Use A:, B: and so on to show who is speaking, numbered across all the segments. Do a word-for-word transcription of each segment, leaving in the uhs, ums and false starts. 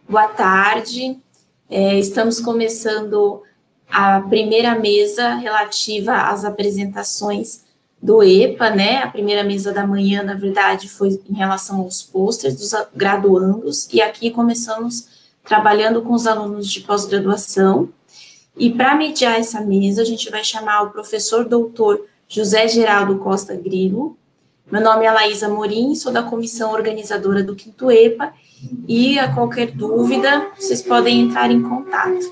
A: Boa tarde. É, estamos começando a primeira mesa relativa às apresentações do E P A, né? A primeira mesa da manhã, na verdade, foi em relação aos pôsteres dos graduandos, e aqui começamos trabalhando com os alunos de pós-graduação. E para mediar essa mesa, a gente vai chamar o professor doutor José Geraldo Costa Grilo. Meu nome é Laísa Morim, sou da comissão organizadora do quinto E P A, e a qualquer dúvida, vocês podem entrar em contato.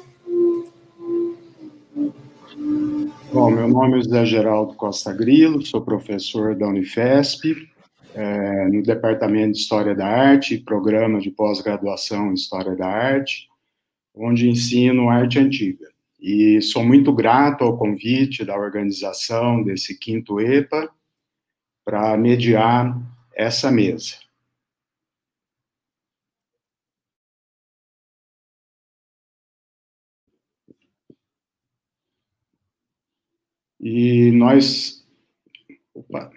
B: Bom, meu nome é José Geraldo Costa Grilo, sou professor da Unifesp, é, no Departamento de História da Arte, programa de pós-graduação em História da Arte, onde ensino arte antiga. E sou muito grato ao convite da organização desse quinto E P A para mediar essa mesa. E nós... Opa.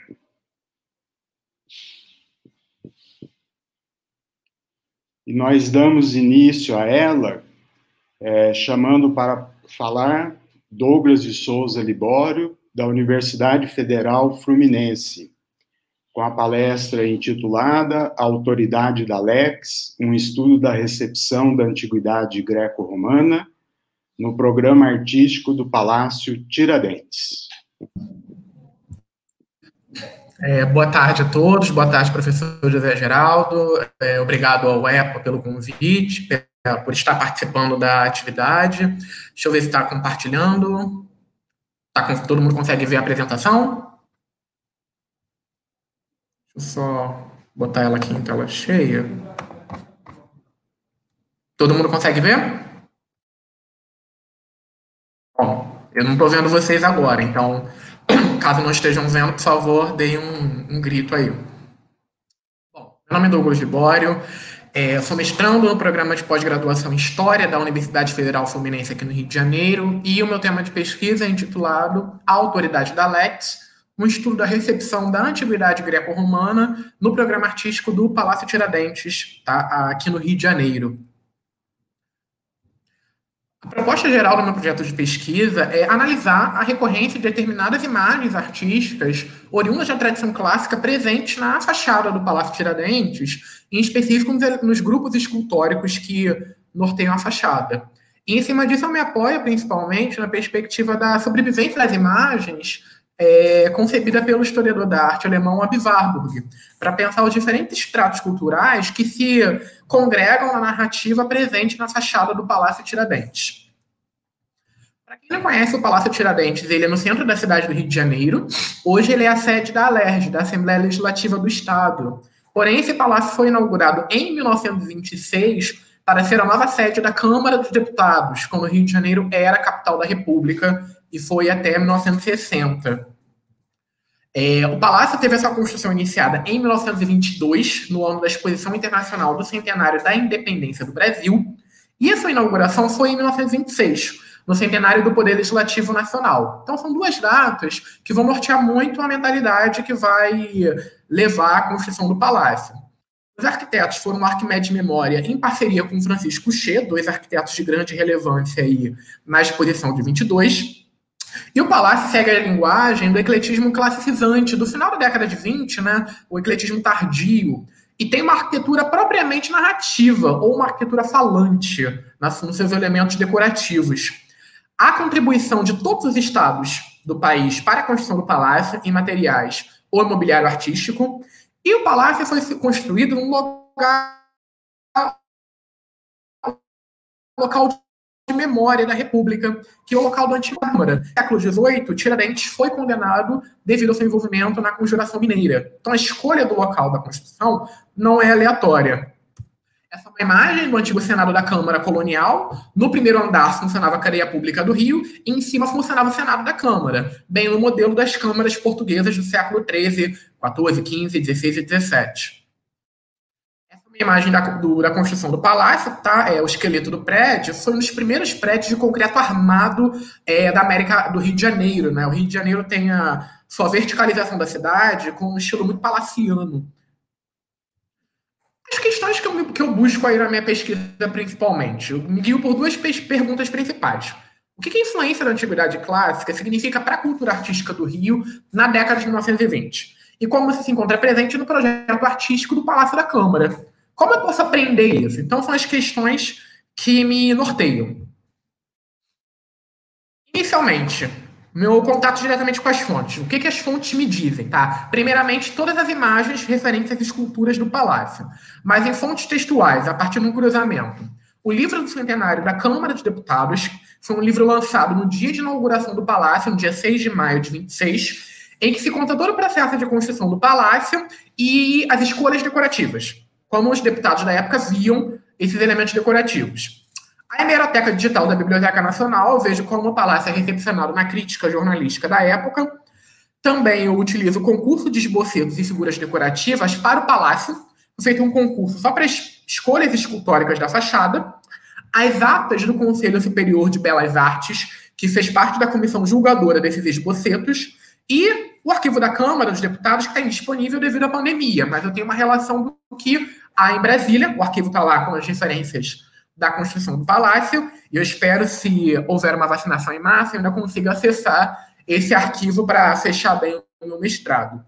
B: E nós damos início a ela, é, chamando para falar Douglas de Souza Libório, da Universidade Federal Fluminense, com a palestra intitulada A Autoridade da Lex, um estudo da recepção da Antiguidade Greco-Romana, no programa artístico do Palácio Tiradentes.
C: É, boa tarde a todos, boa tarde, professor José Geraldo, é, obrigado ao E P A pelo convite, por estar participando da atividade. Deixa eu ver se está compartilhando. Tá, todo mundo consegue ver a apresentação? Deixa eu só botar ela aqui em tela cheia. Todo mundo consegue ver? Bom, eu não estou vendo vocês agora, então, caso não estejam vendo, por favor, deem um, um grito aí. Bom, meu nome é Douglas Libório, é, sou mestrando no programa de pós-graduação em História da Universidade Federal Fluminense aqui no Rio de Janeiro, e o meu tema de pesquisa é intitulado A Autoridade da Lex, um estudo da recepção da Antiguidade Greco-Romana no programa artístico do Palácio Tiradentes, tá, aqui no Rio de Janeiro. A proposta geral do meu projeto de pesquisa é analisar a recorrência de determinadas imagens artísticas oriundas da tradição clássica presentes na fachada do Palácio Tiradentes, em específico nos grupos escultóricos que norteiam a fachada. E, em cima disso, eu me apoio principalmente na perspectiva da sobrevivência das imagens é, concebida pelo historiador da arte alemão Aby Warburg, para pensar os diferentes estratos culturais que se congregam na narrativa presente na fachada do Palácio Tiradentes. Para quem não conhece o Palácio Tiradentes, ele é no centro da cidade do Rio de Janeiro. Hoje ele é a sede da ALERJ, da Assembleia Legislativa do Estado. Porém, esse palácio foi inaugurado em mil novecentos e vinte e seis para ser a nova sede da Câmara dos Deputados, quando o Rio de Janeiro era a capital da República, e foi até mil novecentos e sessenta. É, o palácio teve a sua construção iniciada em mil novecentos e vinte e dois, no ano da Exposição Internacional do Centenário da Independência do Brasil, e a sua inauguração foi em mil novecentos e vinte e seis, no centenário do Poder Legislativo Nacional. Então, são duas datas que vão nortear muito a mentalidade que vai levar à construção do palácio. Os arquitetos foram o Arquimedes Memória, em parceria com Francisco Che, dois arquitetos de grande relevância aí na exposição de vinte e dois. E o palácio segue a linguagem do ecletismo classicizante do final da década de vinte, né, o ecletismo tardio, e tem uma arquitetura propriamente narrativa, ou uma arquitetura falante, nos seus elementos decorativos. A contribuição de todos os estados do país para a construção do palácio em materiais ou imobiliário artístico, e o palácio foi construído num local, local de memória da República, que é o local do Antigo Câmara. No século dezoito, Tiradentes foi condenado devido ao seu envolvimento na Conjuração Mineira. Então, a escolha do local da construção não é aleatória. Essa é uma imagem do antigo Senado da Câmara Colonial. No primeiro andar funcionava a Cadeia Pública do Rio e em cima funcionava o Senado da Câmara, bem no modelo das câmaras portuguesas do século treze, quatorze, quinze, dezesseis e dezessete. Essa é uma imagem da, do, da construção do palácio, tá? É, o esqueleto do prédio foi um dos primeiros prédios de concreto armado é, da América, do Rio de Janeiro, né? O Rio de Janeiro tem a sua verticalização da cidade com um estilo muito palaciano. As as questões que eu, que eu busco aí na minha pesquisa, principalmente, eu me guio por duas perguntas principais. O que a influência da Antiguidade Clássica significa para a cultura artística do Rio na década de mil novecentos e vinte? E como isso se encontra presente no projeto artístico do Palácio da Câmara? Como eu posso aprender isso? Então, são as questões que me norteiam. Inicialmente, meu contato diretamente com as fontes. O que, que as fontes me dizem, tá? Primeiramente, todas as imagens referentes às esculturas do palácio. Mas em fontes textuais, a partir de um cruzamento. O livro do centenário da Câmara dos Deputados foi um livro lançado no dia de inauguração do palácio, no dia seis de maio de vinte e seis, em que se conta todo o processo de construção do palácio e as escolhas decorativas. Como os deputados da época viam esses elementos decorativos. A hemeroteca digital da Biblioteca Nacional, eu vejo como o palácio é recepcionado na crítica jornalística da época. Também eu utilizo o concurso de esbocetos e figuras decorativas para o palácio. Foi feito um concurso só para as escolhas escultóricas da fachada. As atas do Conselho Superior de Belas Artes, que fez parte da comissão julgadora desses esbocetos. E o arquivo da Câmara dos Deputados, que está indisponível devido à pandemia. Mas eu tenho uma relação do que há em Brasília. O arquivo está lá com as referências da construção do palácio, e eu espero, se houver uma vacinação em massa, eu ainda consiga acessar esse arquivo para fechar bem o meu mestrado.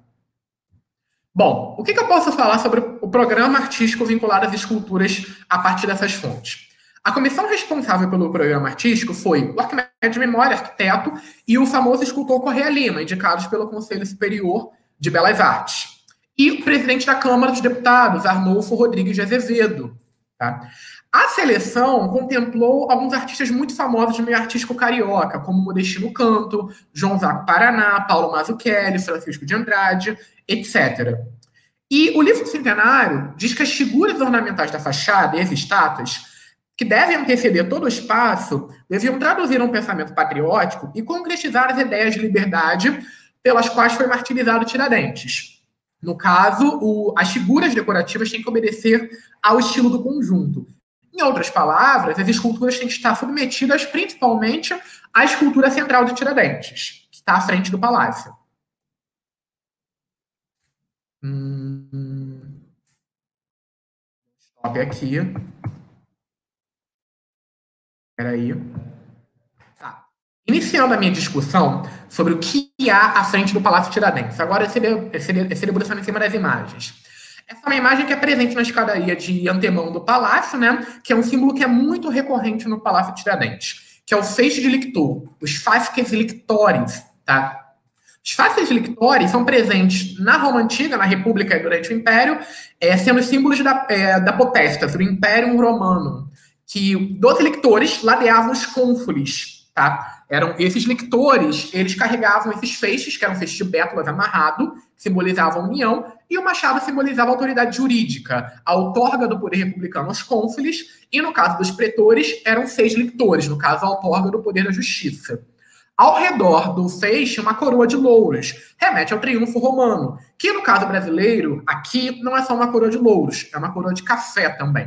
C: Bom, o que, que eu posso falar sobre o programa artístico vinculado às esculturas a partir dessas fontes? A comissão responsável pelo programa artístico foi o Arquimedes Memória, arquiteto, e o famoso escultor Correia Lima, indicados pelo Conselho Superior de Belas Artes. E o presidente da Câmara dos Deputados, Arnolfo Rodrigues de Azevedo. Tá? A seleção contemplou alguns artistas muito famosos do meio artístico carioca, como Modestino Canto, João Zaco Paraná, Paulo Mazzucchelli, Francisco de Andrade, etcétera. E o livro do Centenário diz que as figuras ornamentais da fachada e as estátuas, que devem anteceder todo o espaço, deviam traduzir um pensamento patriótico e concretizar as ideias de liberdade pelas quais foi martirizado Tiradentes. No caso, o, as figuras decorativas têm que obedecer ao estilo do conjunto. Em outras palavras, as esculturas têm que estar submetidas principalmente à escultura central de Tiradentes, que está à frente do palácio. Hum... Stop aqui. Espera aí. Tá. Iniciando a minha discussão sobre o que há à frente do Palácio Tiradentes. Agora, esse debruçando em cima das imagens. Essa é uma imagem que é presente na escadaria de antemão do palácio, né? Que é um símbolo que é muito recorrente no Palácio Tiradentes, que é o feixe de lictor, os fasces lictores, tá? Os fasces lictores são presentes na Roma Antiga, na República e durante o Império, é, sendo símbolos da, é, da potestas, do Império Romano, que doze lictores ladeavam os cônsules, tá? Eram esses lictores, eles carregavam esses feixes, que eram feixes de bétulas amarrado, que simbolizavam a união, e o machado simbolizava a autoridade jurídica, a outorga do poder republicano aos cônsules, e no caso dos pretores, eram seis lictores, no caso, a outorga do poder da justiça. Ao redor do feixe, uma coroa de louros, remete ao triunfo romano, que no caso brasileiro, aqui não é só uma coroa de louros, é uma coroa de café também.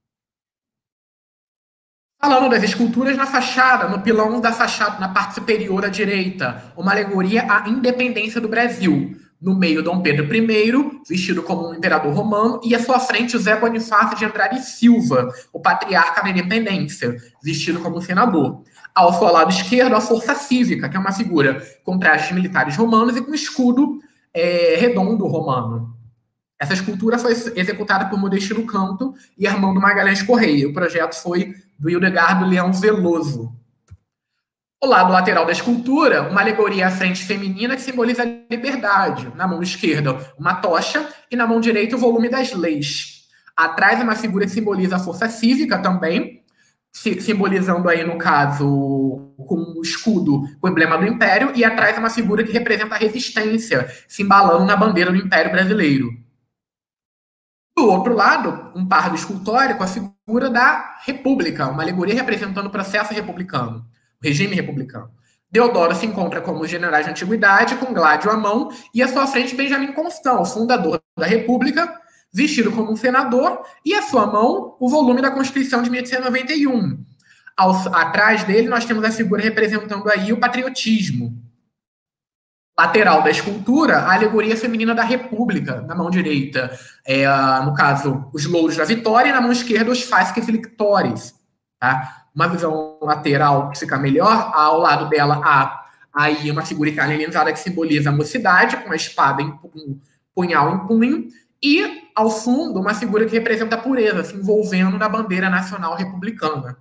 C: Falando das esculturas na fachada, no pilão da fachada, na parte superior à direita, uma alegoria à independência do Brasil. No meio, Dom Pedro I, vestido como um imperador romano, e à sua frente, José Bonifácio de Andrade e Silva, o patriarca da independência, vestido como um senador. Ao seu lado esquerdo, a Força Cívica, que é uma figura com trajes militares romanos e com escudo é, redondo romano. Essa escultura foi executada por Modestino Canto e Armando Magalhães Correia. O projeto foi do Hildegardo Leão Veloso. O lado lateral da escultura, uma alegoria à frente feminina que simboliza a liberdade. Na mão esquerda, uma tocha, e na mão direita, o volume das leis. Atrás, uma figura que simboliza a força cívica também, simbolizando aí, no caso, com um escudo, o emblema do Império, e atrás uma figura que representa a resistência, se embalando na bandeira do Império Brasileiro. Do outro lado, um pardo escultórico, a figura da República, uma alegoria representando o processo republicano, o regime republicano. Deodoro se encontra como general de antiguidade, com Gládio à mão, e à sua frente Benjamin Constant, o fundador da República, vestido como um senador, e à sua mão o volume da Constituição de mil oitocentos e noventa e um. Ao, atrás dele nós temos a figura representando aí o patriotismo. lateral da escultura, a alegoria feminina da República, na mão direita, é, no caso, os louros da vitória, e na mão esquerda, os fasces victoris. Tá? Uma visão lateral que fica melhor, ao lado dela há aí uma figura italianizada que simboliza a mocidade, com a espada em um punhal em punho, e, ao fundo, uma figura que representa a pureza, se envolvendo na bandeira nacional republicana.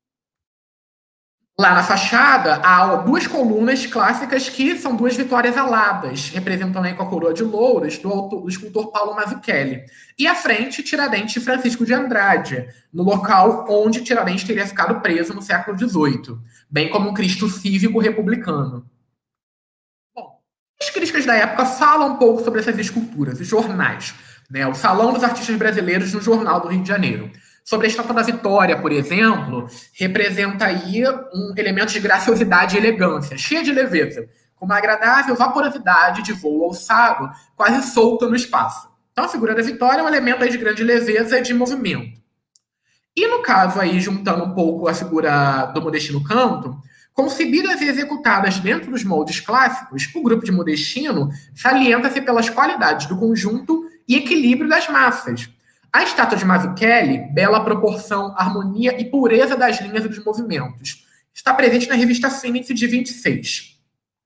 C: Lá na fachada, há duas colunas clássicas que são duas vitórias aladas, representando aí com a coroa de louros do, autor, do escultor Paulo Mazzucchelli. E à frente, Tiradentes e Francisco de Andrade, no local onde Tiradentes teria ficado preso no século dezoito, bem como um Cristo cívico republicano. Bom, as críticas da época falam um pouco sobre essas esculturas, os jornais, né? O Salão dos Artistas Brasileiros no Jornal do Rio de Janeiro. Sobre a Estátua da Vitória, por exemplo, representa aí um elemento de graciosidade e elegância, cheia de leveza, com uma agradável vaporosidade de voo alçado, quase solta no espaço. Então, a figura da Vitória é um elemento aí de grande leveza e de movimento. E no caso aí, juntando um pouco a figura do Modestino Canto, concebidas e executadas dentro dos moldes clássicos, o grupo de Modestino salienta-se pelas qualidades do conjunto e equilíbrio das massas. A estátua de Mazzucchelli, bela proporção, harmonia e pureza das linhas e dos movimentos, está presente na revista Fênix de vinte e seis.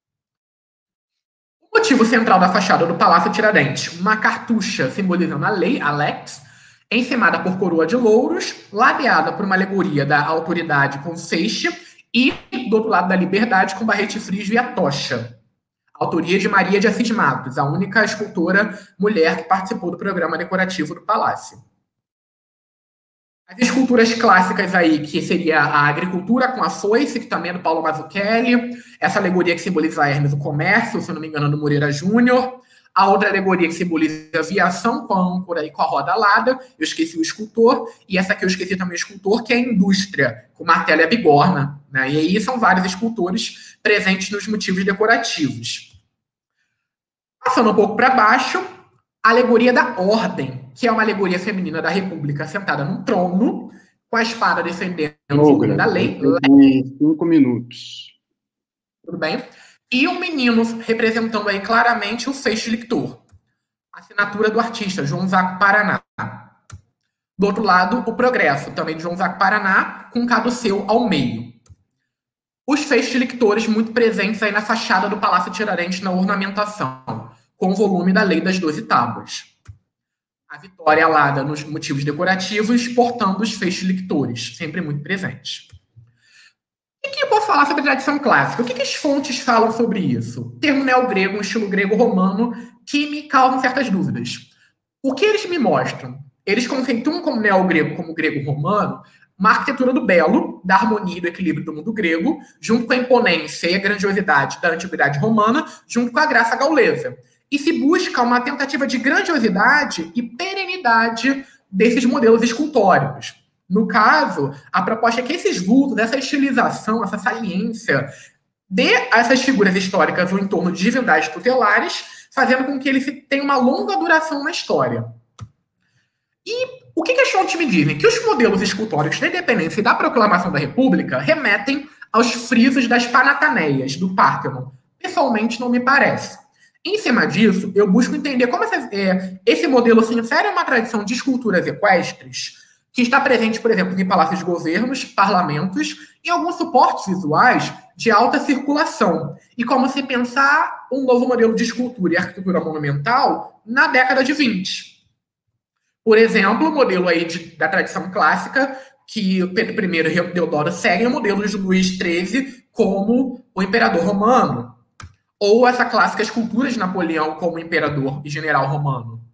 C: O motivo central da fachada do Palácio Tiradentes, uma cartucha simbolizando a lei, a lex, encimada por coroa de louros, ladeada por uma alegoria da autoridade com feixe e, do outro lado da liberdade, com barrete frígio e a tocha. Autoria de Maria de Assis Matos, a única escultora mulher que participou do programa decorativo do Palácio. As esculturas clássicas aí, que seria a agricultura com a foice, que também é do Paulo Mazzucchelli, essa alegoria que simboliza a Hermes, o comércio, se eu não me engano, do Moreira Júnior, a outra alegoria que simboliza a aviação com a âncora e com a roda alada, eu esqueci o escultor, e essa aqui eu esqueci também o escultor, que é a indústria, com o martelo e a bigorna, né? E aí são vários escultores presentes nos motivos decorativos. Passando um pouco para baixo, a alegoria da ordem, que é uma alegoria feminina da República sentada num trono, com a espada defendendo o volume da lei.
B: Em cinco minutos.
C: Tudo bem? E um menino representando aí claramente o feixe lictor. Assinatura do artista, João Zaco Paraná. Do outro lado, o progresso, também de João Zaco Paraná, com um caduceu ao meio. Os feixes lictores muito presentes aí na fachada do Palácio Tiradentes na ornamentação, com o volume da Lei das Doze Tábuas. A vitória alada nos motivos decorativos, portando os feixes lictores, sempre muito presentes. O que eu posso falar sobre a tradição clássica? O que, que as fontes falam sobre isso? Termo neogrego, um estilo grego-romano, que me causam certas dúvidas. O que eles me mostram? Eles conceituam como neogrego, como grego-romano, uma arquitetura do belo, da harmonia e do equilíbrio do mundo grego, junto com a imponência e a grandiosidade da antiguidade romana, junto com a graça gaulesa. E se busca uma tentativa de grandiosidade e perenidade desses modelos escultóricos. No caso, a proposta é que esses vultos, essa estilização, essa saliência, dê a essas figuras históricas o entorno de divindades tutelares, fazendo com que eles tenham uma longa duração na história. E o que, que as fontes me dizem? Que os modelos escultóricos da independência e da proclamação da República remetem aos frisos das Panataneias, do Párthenon. Pessoalmente, não me parece. Em cima disso, eu busco entender como essa, é, esse modelo se insere em uma tradição de esculturas equestres, que está presente, por exemplo, em palácios de governos, parlamentos e alguns suportes visuais de alta circulação. E como se pensar um novo modelo de escultura e arquitetura monumental na década de vinte. Por exemplo, o modelo aí de, da tradição clássica, que Pedro primeiro e Deodoro seguem o modelo de Luís treze como o imperador romano. Ou essa clássica escultura de Napoleão como imperador e general romano.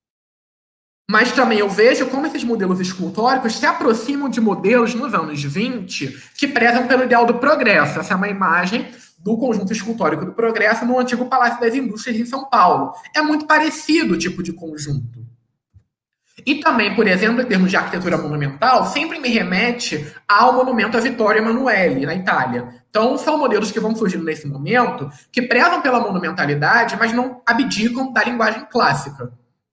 C: Mas também eu vejo como esses modelos escultóricos se aproximam de modelos nos anos vinte que prezam pelo ideal do progresso. Essa é uma imagem do conjunto escultórico do progresso no antigo Palácio das Indústrias em São Paulo. É muito parecido o tipo de conjunto. E também, por exemplo, em termos de arquitetura monumental, sempre me remete ao monumento a Vittorio Emanuele, na Itália. Então, são modelos que vão surgindo nesse momento, que prezam pela monumentalidade, mas não abdicam da linguagem clássica.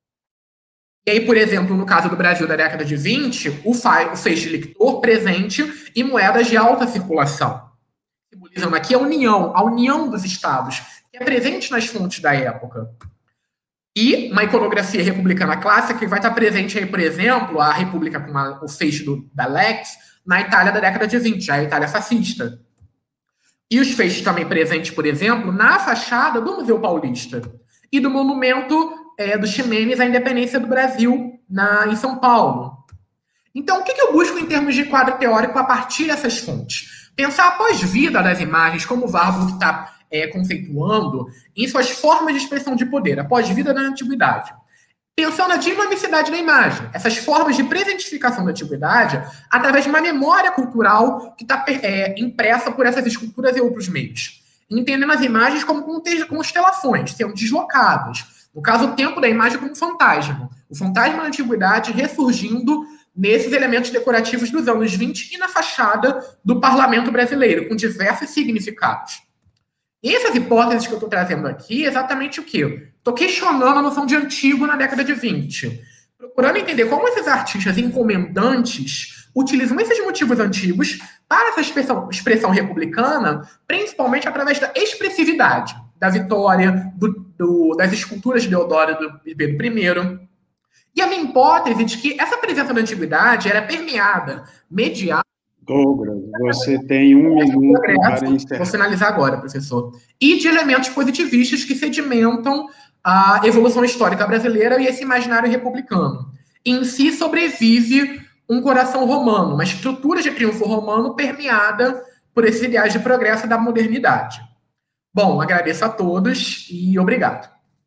C: E aí, por exemplo, no caso do Brasil da década de vinte, o feixe lictor presente em moedas de alta circulação, simbolizando aqui a união, a união dos estados, que é presente nas fontes da época. E uma iconografia republicana clássica que vai estar presente aí, por exemplo, a República com a, o feixe do, da Lex, na Itália da década de vinte, a Itália fascista. E os feixes também presentes, por exemplo, na fachada do Museu Paulista e do monumento é, do Ximenes à independência do Brasil na, em São Paulo. Então, o que, que eu busco em termos de quadro teórico a partir dessas fontes? Pensar a pós-vida das imagens, como o Warburg está é, conceituando, em suas formas de expressão de poder, a pós-vida da antiguidade. Pensando a dinamicidade da imagem, essas formas de presentificação da antiguidade, através de uma memória cultural que está é, impressa por essas esculturas e outros meios. Entendendo as imagens como constelações, sendo deslocadas. No caso, o tempo da imagem como fantasma. O fantasma da antiguidade ressurgindo nesses elementos decorativos dos anos vinte e na fachada do parlamento brasileiro, com diversos significados. E essas hipóteses que eu estou trazendo aqui, exatamente o quê? Estou questionando a noção de antigo na década de vinte, procurando entender como esses artistas encomendantes utilizam esses motivos antigos para essa expressão, expressão republicana, principalmente através da expressividade, da Vitória, do, do, das esculturas de Deodoro e Pedro primeiro. E a minha hipótese de que essa presença da antiguidade era permeada, mediada.
B: Douglas, você tem um minuto para encerrar.
C: Vou finalizar agora, professor. E de elementos positivistas que sedimentam a evolução histórica brasileira e esse imaginário republicano. Em si sobrevive um coração romano, uma estrutura de triunfo romano permeada por esses ideais de progresso da modernidade. Bom, agradeço a todos e obrigado.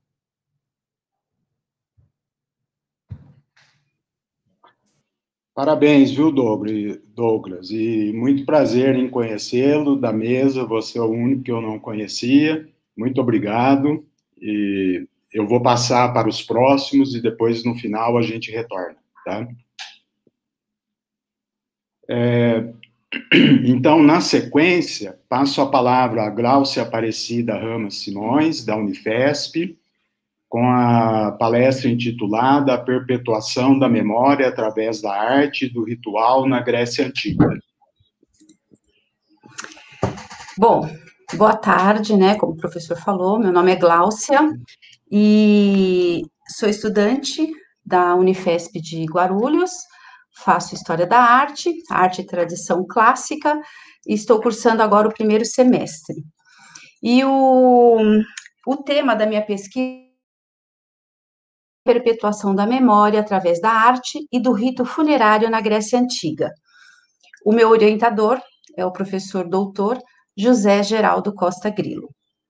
B: Parabéns, viu, Douglas? E muito prazer em conhecê-lo da mesa, você é o único que eu não conhecia. Muito obrigado. E eu vou passar para os próximos e depois, no final, a gente retorna, tá? É, então, na sequência, passo a palavra a Gláucia Aparecida Ramos Simões, da Unifesp, com a palestra intitulada A Perpetuação da Memória através da Arte e do Ritual na Grécia Antiga.
D: Bom, boa tarde, né? Como o professor falou, meu nome é Gláucia e sou estudante da Unifesp de Guarulhos, faço História da Arte, Arte e Tradição Clássica, e estou cursando agora o primeiro semestre. E o, o tema da minha pesquisa perpetuação da memória através da arte e do rito funerário na Grécia Antiga. O meu orientador é o professor doutor José Geraldo Costa Grilo.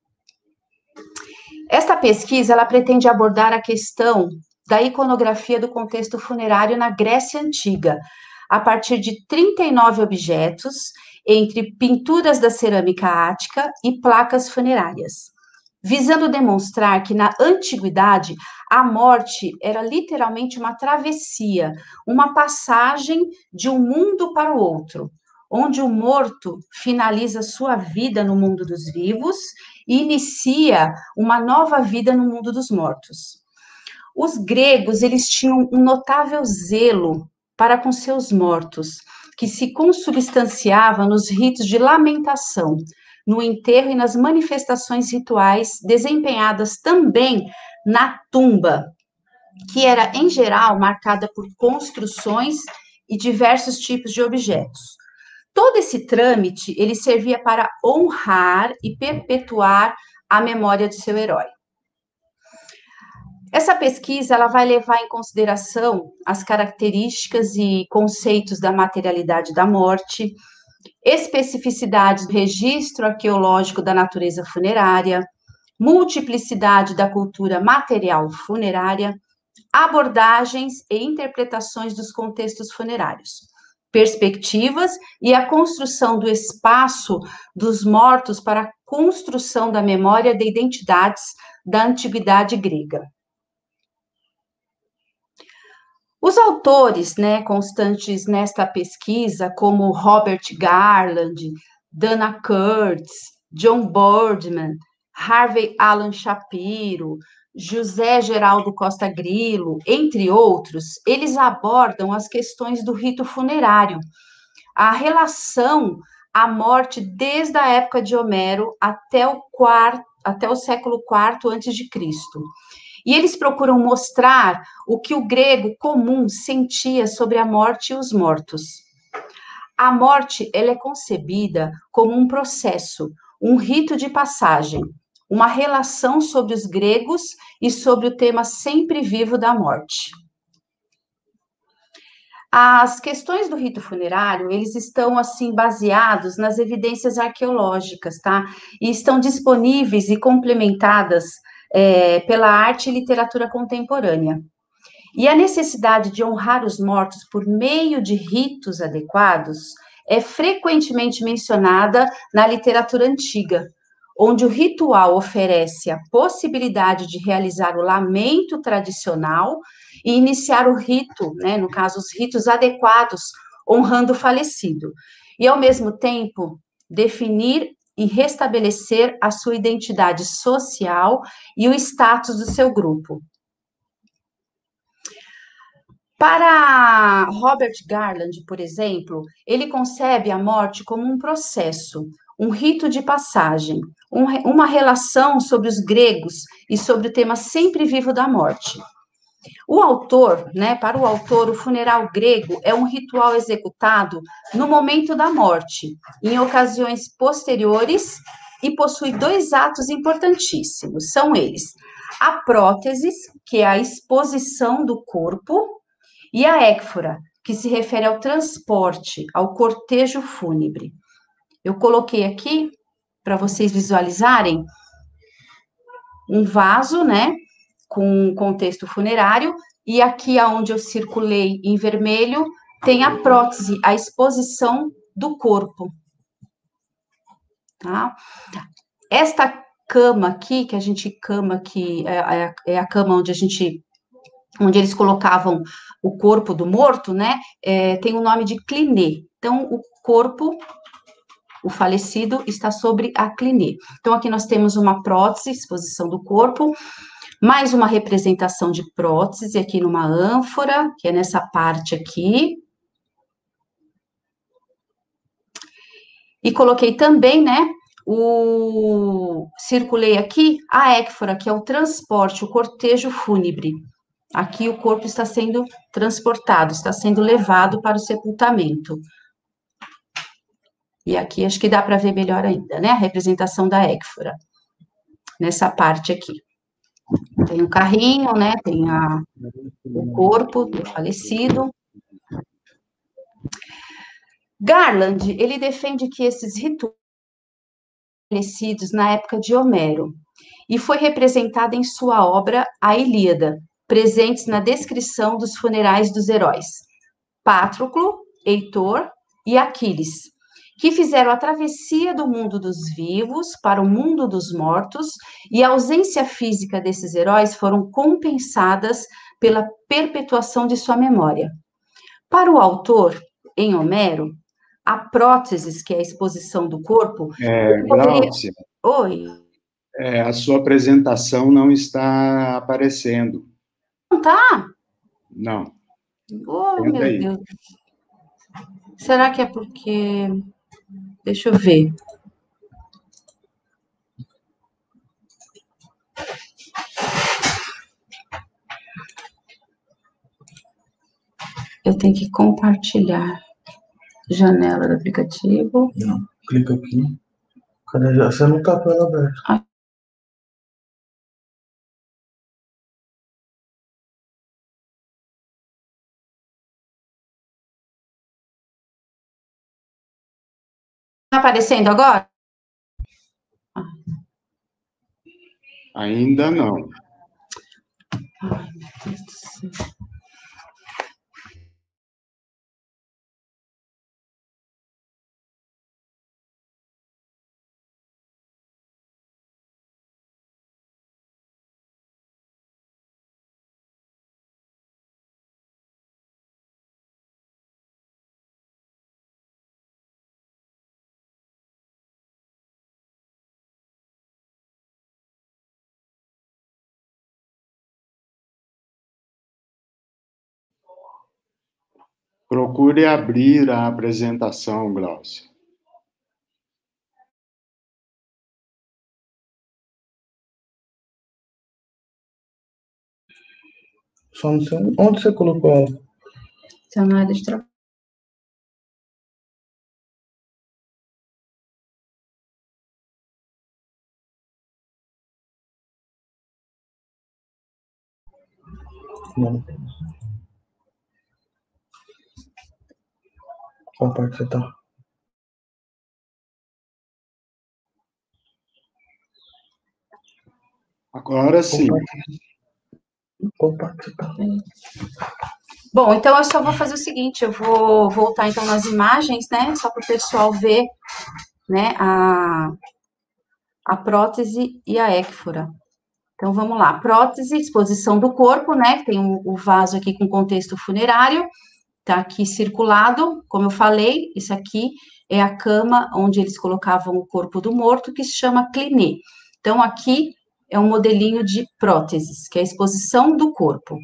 D: Esta pesquisa, ela pretende abordar a questão da iconografia do contexto funerário na Grécia Antiga, a partir de trinta e nove objetos, entre pinturas da cerâmica ática e placas funerárias, visando demonstrar que na antiguidade a morte era literalmente uma travessia, uma passagem de um mundo para o outro, onde o morto finaliza sua vida no mundo dos vivos e inicia uma nova vida no mundo dos mortos. Os gregos, eles tinham um notável zelo para com seus mortos, que se consubstanciava nos ritos de lamentação, no enterro e nas manifestações rituais desempenhadas também na tumba, que era, em geral, marcada por construções e diversos tipos de objetos. Todo esse trâmite, ele servia para honrar e perpetuar a memória de seu herói. Essa pesquisa, ela vai levar em consideração as características e conceitos da materialidade da morte, especificidades do registro arqueológico da natureza funerária, multiplicidade da cultura material funerária, abordagens e interpretações dos contextos funerários, perspectivas e a construção do espaço dos mortos para a construção da memória de identidades da antiguidade grega. Os autores, né, constantes nesta pesquisa, como Robert Garland, Dana Kurtz, John Boardman, Harvey Alan Shapiro, José Geraldo Costa Grilo, entre outros, eles abordam as questões do rito funerário, a relação a morte desde a época de Homero até o quarto, até o século quarto antes de Cristo. E eles procuram mostrar o que o grego comum sentia sobre a morte e os mortos. A morte, ela é concebida como um processo, um rito de passagem, uma relação sobre os gregos e sobre o tema sempre vivo da morte. As questões do rito funerário, eles estão, assim, baseados nas evidências arqueológicas, tá? E estão disponíveis e complementadas é, pela arte e literatura contemporânea. E a necessidade de honrar os mortos por meio de ritos adequados é frequentemente mencionada na literatura antiga, onde o ritual oferece a possibilidade de realizar o lamento tradicional e iniciar o rito, né, no caso, os ritos adequados, honrando o falecido. E, ao mesmo tempo, definir e restabelecer a sua identidade social e o status do seu grupo. Para Robert Garland, por exemplo, ele concebe a morte como um processo, um rito de passagem, um, uma relação sobre os gregos e sobre o tema sempre vivo da morte. O autor, né, para o autor, o funeral grego é um ritual executado no momento da morte, em ocasiões posteriores, e possui dois atos importantíssimos. São eles: a prótese, que é a exposição do corpo, e a écfora, que se refere ao transporte, ao cortejo fúnebre. Eu coloquei aqui, para vocês visualizarem, um vaso, né, com contexto funerário, e aqui aonde eu circulei em vermelho, tem a prótese, a exposição do corpo. Tá? Esta cama aqui, que a gente cama aqui, é, é a cama onde a gente, onde eles colocavam o corpo do morto, né, é, tem o nome de clinê. Então, o corpo, o falecido, está sobre a clinê. Então, aqui nós temos uma prótese, exposição do corpo, mais uma representação de prótese aqui numa ânfora, que é nessa parte aqui. E coloquei também, né, o... circulei aqui a écfora, que é o transporte, o cortejo fúnebre. Aqui o corpo está sendo transportado, está sendo levado para o sepultamento. E aqui acho que dá para ver melhor ainda, né, a representação da écfora, nessa parte aqui. Tem o carrinho, né, tem a, o corpo do falecido. Garland, ele defende que esses rituais estabelecidos na época de Homero, e foi representada em sua obra A Ilíada, presentes na descrição dos funerais dos heróis, Patroclo, Heitor e Aquiles, que fizeram a travessia do mundo dos vivos para o mundo dos mortos, e a ausência física desses heróis foram compensadas pela perpetuação de sua memória. Para o autor, em Homero, a prótese, que é a exposição do corpo...
B: É,
D: poderia...
B: Glaucia,
D: Oi?
B: É, a sua apresentação não está aparecendo.
D: Não tá?
B: Não.
D: Oh,
B: Tenta
D: meu
B: aí.
D: Deus. Será que é porque... Deixa eu ver. Eu tenho que compartilhar janela do aplicativo.
E: Não, clica aqui. Cadê? Você não tá com ela aberta.
D: Ah. Tá aparecendo agora?
B: Ainda não.
D: Ai, meu Deus do céu.
B: Procure abrir a apresentação, Glaucia.
E: Só não sei onde você colocou ela.
D: Então, na área de trabalho.
E: Não. Qual parte você tá?
B: Agora sim.
E: Qual parte você tá?
D: Bom, então eu só vou fazer o seguinte, eu vou voltar então nas imagens, né, só para o pessoal ver, né, a, a prótese e a écfora. Então, vamos lá, prótese, exposição do corpo, né, tem o, o vaso aqui com contexto funerário, tá aqui circulado, como eu falei, isso aqui é a cama onde eles colocavam o corpo do morto, que se chama clinê. Então, aqui é um modelinho de próteses, que é a exposição do corpo.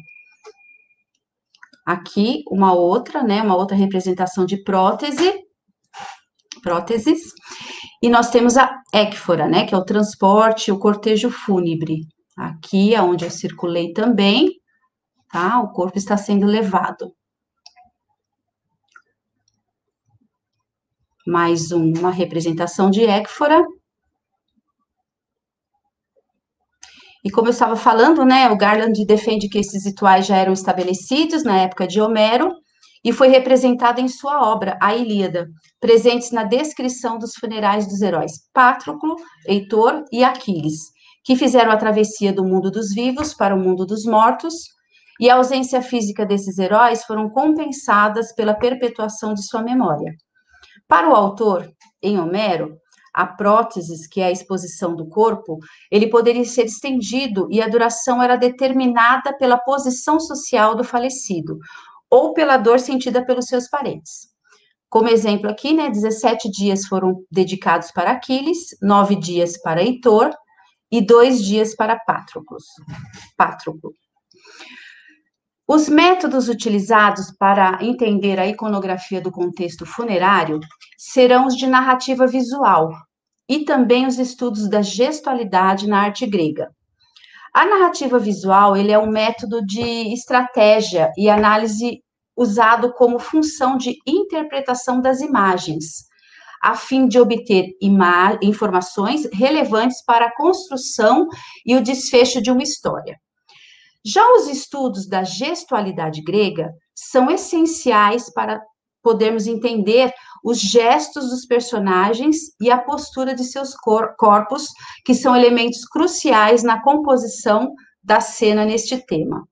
D: Aqui, uma outra, né, uma outra representação de prótese, próteses, e nós temos a écfora, né, que é o transporte, o cortejo fúnebre. Aqui é onde eu circulei também, tá, o corpo está sendo levado. Mais uma representação de écfora. E como eu estava falando, né, o Garland defende que esses rituais já eram estabelecidos na época de Homero e foi representado em sua obra, A Ilíada, presentes na descrição dos funerais dos heróis Patroclo, Heitor e Aquiles, que fizeram a travessia do mundo dos vivos para o mundo dos mortos, e a ausência física desses heróis foram compensadas pela perpetuação de sua memória. Para o autor, em Homero, a prótese, que é a exposição do corpo, ele poderia ser estendido e a duração era determinada pela posição social do falecido ou pela dor sentida pelos seus parentes. Como exemplo aqui, né, dezessete dias foram dedicados para Aquiles, nove dias para Heitor e dois dias para Patroclus. Patroclo. Os métodos utilizados para entender a iconografia do contexto funerário serão os de narrativa visual e também os estudos da gestualidade na arte grega. A narrativa visual, ele é um método de estratégia e análise usado como função de interpretação das imagens, a fim de obter informações relevantes para a construção e o desfecho de uma história. Já os estudos da gestualidade grega são essenciais para podermos entender os gestos dos personagens e a postura de seus cor- corpos, que são elementos cruciais na composição da cena neste tema.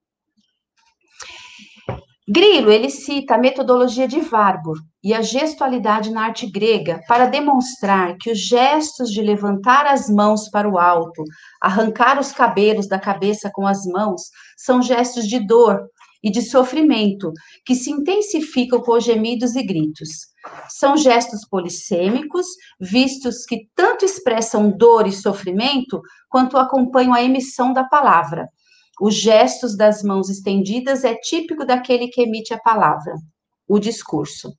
D: Grillo, ele cita a metodologia de Warburg e a gestualidade na arte grega para demonstrar que os gestos de levantar as mãos para o alto, arrancar os cabelos da cabeça com as mãos, são gestos de dor e de sofrimento, que se intensificam com gemidos e gritos. São gestos polissêmicos, vistos que tanto expressam dor e sofrimento, quanto acompanham a emissão da palavra. Os gestos das mãos estendidas é típico daquele que emite a palavra, o discurso.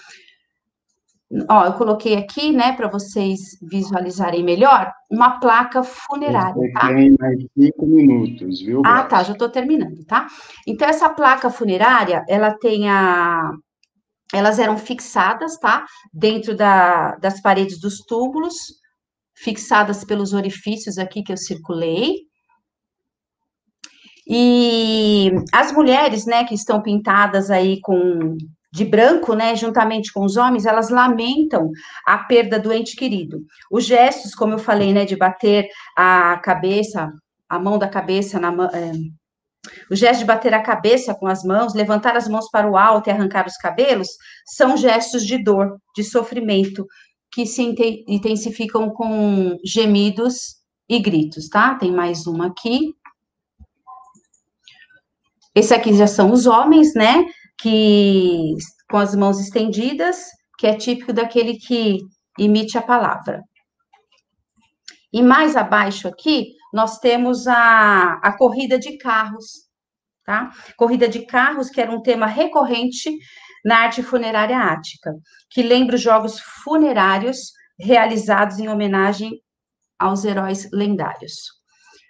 D: Ó, eu coloquei aqui, né, para vocês visualizarem melhor, uma placa funerária,
B: Você
D: tá?
B: tem mais cinco minutos, viu,
D: Ah,
B: Glaucia?
D: tá, já estou terminando, tá? Então, essa placa funerária, ela tem a... Elas eram fixadas, tá? Dentro da, das paredes dos túmulos, fixadas pelos orifícios aqui que eu circulei. E as mulheres, né, que estão pintadas aí com de branco, né, juntamente com os homens, elas lamentam a perda do ente querido. Os gestos, como eu falei, né, de bater a cabeça, a mão da cabeça na mão, é, o gesto de bater a cabeça com as mãos, levantar as mãos para o alto e arrancar os cabelos, são gestos de dor, de sofrimento, que se intensificam com gemidos e gritos, tá? Tem mais uma aqui. Esse aqui já são os homens, né, que com as mãos estendidas, que é típico daquele que emite a palavra. E mais abaixo aqui, nós temos a, a corrida de carros, tá? Corrida de carros, que era um tema recorrente na arte funerária ática, que lembra os jogos funerários realizados em homenagem aos heróis lendários.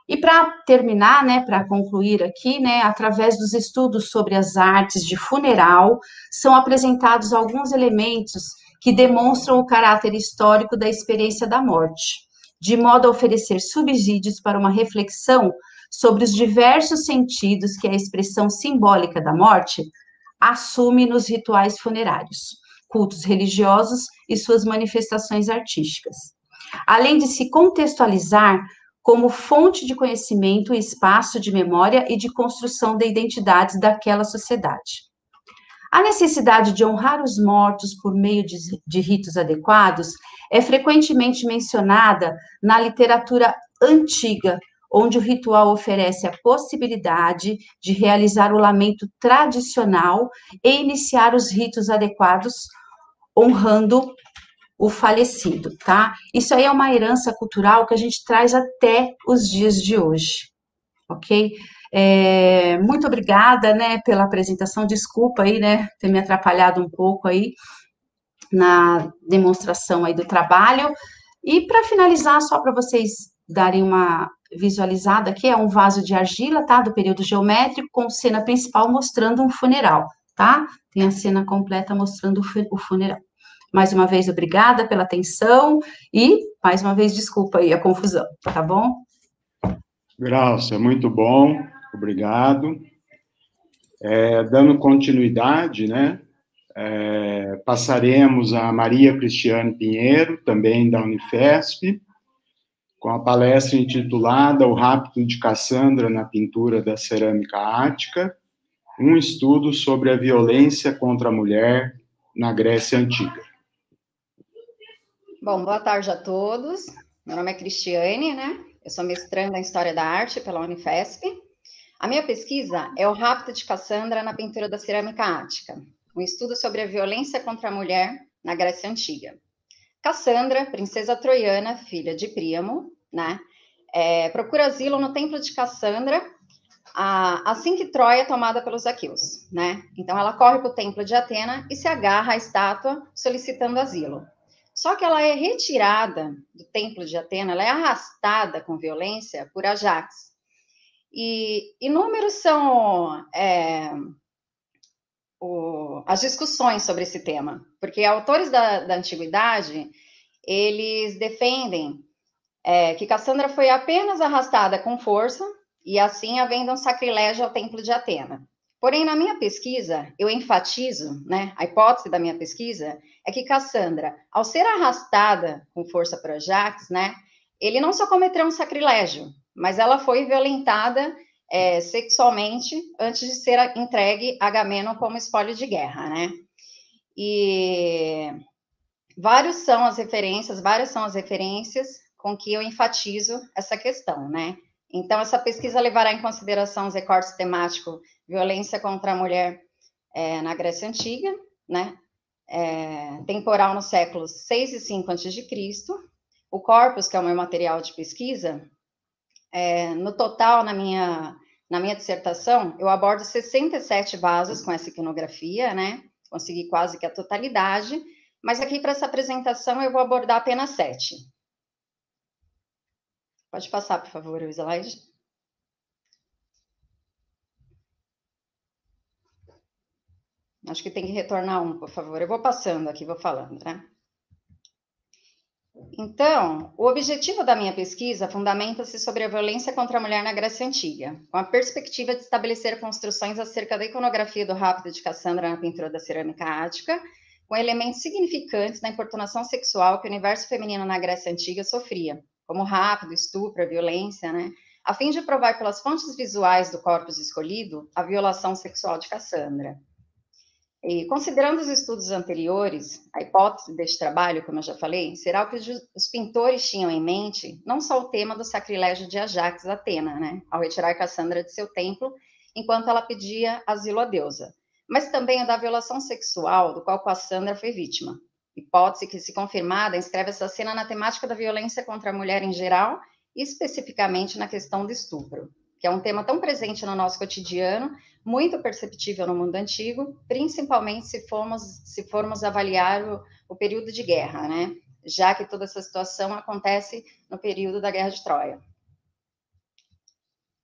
D: E para terminar, né, para concluir aqui, né, através dos estudos sobre as artes de funeral, são apresentados alguns elementos que demonstram o caráter histórico da experiência da morte, de modo a oferecer subsídios para uma reflexão sobre os diversos sentidos que a expressão simbólica da morte assume nos rituais funerários, cultos religiosos e suas manifestações artísticas, além de se contextualizar como fonte de conhecimento e espaço de memória e de construção de identidades daquela sociedade. A necessidade de honrar os mortos por meio de, de ritos adequados é frequentemente mencionada na literatura antiga, onde o ritual oferece a possibilidade de realizar o lamento tradicional e iniciar os ritos adequados, honrando o falecido, tá? Isso aí é uma herança cultural que a gente traz até os dias de hoje, ok? É, muito obrigada, né, pela apresentação, desculpa aí, né, ter me atrapalhado um pouco aí na demonstração aí do trabalho, e para finalizar, só para vocês darem uma visualizada aqui, é um vaso de argila, tá, do período geométrico, com cena principal mostrando um funeral, tá? Tem a cena completa mostrando o funeral. Mais uma vez, obrigada pela atenção e, mais uma vez, desculpa aí a confusão, tá bom?
B: Graça, muito bom, obrigado. É, dando continuidade, né, é, passaremos a Maria Cristiane Pinheiro, também da Unifesp, com a palestra intitulada O Rapto de Cassandra na Pintura da Cerâmica Ática, um estudo sobre a violência contra a mulher na Grécia Antiga.
F: Bom, boa tarde a todos. Meu nome é Cristiane, né? Eu sou mestranda em História da Arte pela Unifesp. A minha pesquisa é o Rapto de Cassandra na Pintura da Cerâmica Ática, um estudo sobre a violência contra a mulher na Grécia Antiga. Cassandra, princesa troiana, filha de Príamo, né? É, procura asilo no templo de Cassandra, a, assim que Troia é tomada pelos aqueus, né? Então ela corre para o templo de Atena e se agarra à estátua solicitando asilo. Só que ela é retirada do templo de Atena, ela é arrastada com violência por Ajax. E inúmeros são é, o, as discussões sobre esse tema, porque autores da, da antiguidade, eles defendem é, que Cassandra foi apenas arrastada com força e assim havendo um sacrilégio ao templo de Atena. Porém, na minha pesquisa, eu enfatizo, né, a hipótese da minha pesquisa é que Cassandra, ao ser arrastada com força por Ajax, né, ele não só cometeu um sacrilégio, mas ela foi violentada é, sexualmente antes de ser entregue a Agamenon como espólio de guerra, né? E vários são as referências, várias são as referências com que eu enfatizo essa questão, né? Então, essa pesquisa levará em consideração os recortes temáticos violência contra a mulher é, na Grécia Antiga, né? É, temporal nos séculos seis e cinco antes de Cristo, o corpus, que é o meu material de pesquisa, é, no total, na minha, na minha dissertação, eu abordo sessenta e sete vasos com essa iconografia, né? Consegui quase que a totalidade, mas aqui para essa apresentação eu vou abordar apenas sete. Pode passar, por favor, o slide. Acho que tem que retornar um, por favor. Eu vou passando aqui, vou falando, né? Então, o objetivo da minha pesquisa fundamenta-se sobre a violência contra a mulher na Grécia Antiga, com a perspectiva de estabelecer construções acerca da iconografia do rapto de Cassandra na pintura da cerâmica ática, com elementos significantes da importunação sexual que o universo feminino na Grécia Antiga sofria, como rapto, estupro, violência, né? A fim de provar pelas fontes visuais do corpus escolhido a violação sexual de Cassandra. E, considerando os estudos anteriores, a hipótese deste trabalho, como eu já falei, será o que os pintores tinham em mente, não só o tema do sacrilégio de Ajax Atena, né, ao retirar Cassandra de seu templo, enquanto ela pedia asilo à deusa, mas também o da violação sexual, do qual Cassandra foi vítima. Hipótese que, se confirmada, inscreve essa cena na temática da violência contra a mulher em geral, e especificamente na questão do estupro, que é um tema tão presente no nosso cotidiano, muito perceptível no mundo antigo, principalmente se formos, se formos avaliar o, o período de guerra, né? Já que toda essa situação acontece no período da Guerra de Troia.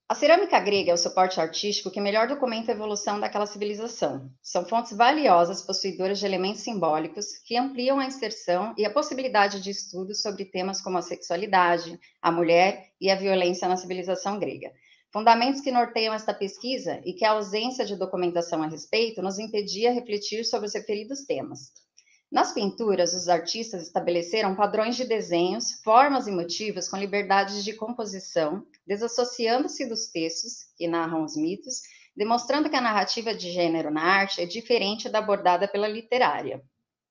F: A cerâmica grega é o suporte artístico que melhor documenta a evolução daquela civilização. São fontes valiosas possuidoras de elementos simbólicos que ampliam a inserção e a possibilidade de estudos sobre temas como a sexualidade, a mulher e a violência na civilização grega. Fundamentos que norteiam esta pesquisa e que a ausência de documentação a respeito nos impedia refletir sobre os referidos temas. Nas pinturas, os artistas estabeleceram padrões de desenhos, formas e motivos com liberdades de composição, desassociando-se dos textos que narram os mitos, demonstrando que a narrativa de gênero na arte é diferente da abordada pela literária.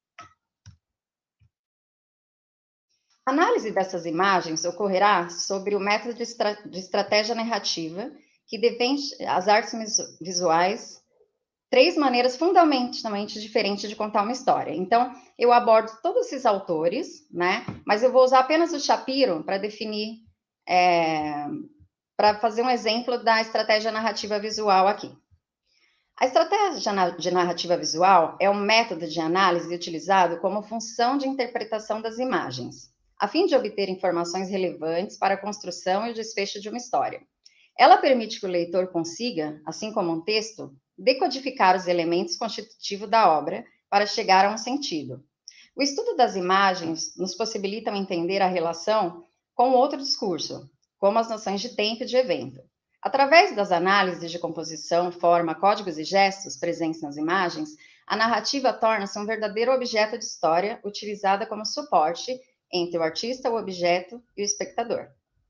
F: A análise dessas imagens ocorrerá sobre o método de, estra de estratégia narrativa, que defende as artes visuais três maneiras fundamentalmente diferentes de contar uma história. Então, eu abordo todos esses autores, né? Mas eu vou usar apenas o Shapiro para definir, é, para fazer um exemplo da estratégia narrativa visual aqui. A estratégia de narrativa visual é um método de análise utilizado como função de interpretação das imagens, a fim de obter informações relevantes para a construção e o desfecho de uma história. Ela permite que o leitor consiga, assim como um texto, decodificar os elementos constitutivos da obra para chegar a um sentido. O estudo das imagens nos possibilita entender a relação com outro discurso, como as noções de tempo e de evento. Através das análises de composição, forma, códigos e gestos presentes nas imagens, a narrativa torna-se um verdadeiro objeto de história utilizada como suporte entre o artista, o objeto e o espectador.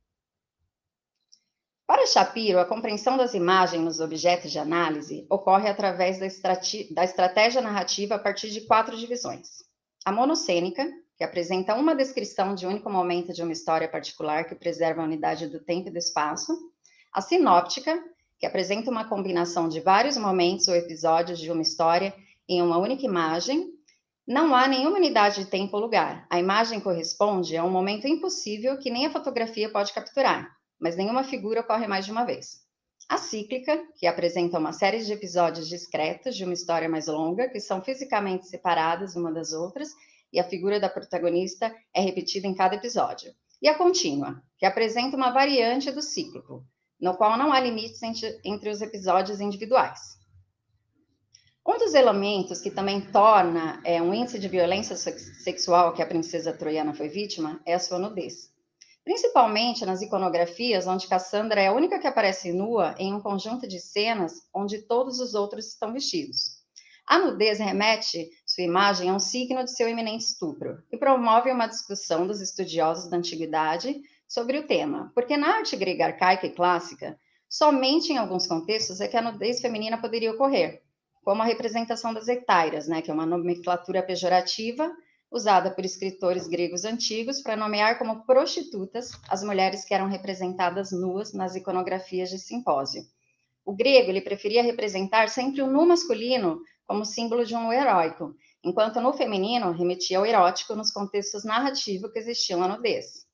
F: Para Shapiro, a compreensão das imagens nos objetos de análise ocorre através da, estrate... da estratégia narrativa a partir de quatro divisões. A monocênica, que apresenta uma descrição de um único momento de uma história particular que preserva a unidade do tempo e do espaço. A sinóptica, que apresenta uma combinação de vários momentos ou episódios de uma história em uma única imagem. Não há nenhuma unidade de tempo ou lugar. A imagem corresponde a um momento impossível que nem a fotografia pode capturar, mas nenhuma figura ocorre mais de uma vez. A cíclica, que apresenta uma série de episódios discretos de uma história mais longa, que são fisicamente separadas uma das outras, e a figura da protagonista é repetida em cada episódio. E a contínua, que apresenta uma variante do cíclico, no qual não há limites entre, entre os episódios individuais. Um dos elementos que também torna é, um índice de violência sexual que a princesa troiana foi vítima é a sua nudez. Principalmente nas iconografias, onde Cassandra é a única que aparece nua em um conjunto de cenas onde todos os outros estão vestidos. A nudez remete sua imagem a um signo de seu iminente estupro e promove uma discussão dos estudiosos da antiguidade sobre o tema, porque na arte grega arcaica e clássica, somente em alguns contextos é que a nudez feminina poderia ocorrer, como a representação das hetairas, né, que é uma nomenclatura pejorativa usada por escritores gregos antigos para nomear como prostitutas as mulheres que eram representadas nuas nas iconografias de simpósio. O grego ele preferia representar sempre o nu masculino como símbolo de um heróico, enquanto no feminino remetia ao erótico nos contextos narrativos que existiam na nudez.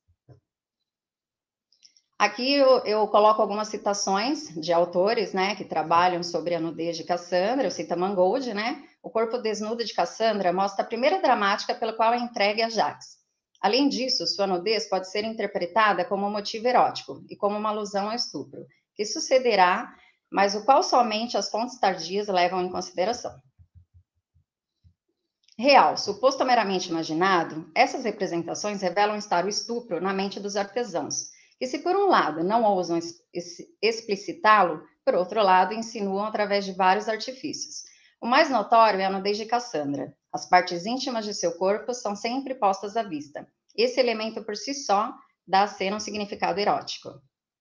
F: Aqui eu, eu coloco algumas citações de autores, né, que trabalham sobre a nudez de Cassandra. Eu cito Mangold, né? O corpo desnudo de Cassandra mostra a primeira dramática pela qual é entregue a Ajax. Além disso, sua nudez pode ser interpretada como um motivo erótico e como uma alusão ao estupro, que sucederá, mas o qual somente as fontes tardias levam em consideração. Real, suposto meramente imaginado, essas representações revelam estar o estupro na mente dos artesãos, que se por um lado não ousam explicitá-lo, por outro lado insinuam através de vários artifícios. O mais notório é a nudez de Cassandra. As partes íntimas de seu corpo são sempre postas à vista. Esse elemento por si só dá à cena um significado erótico.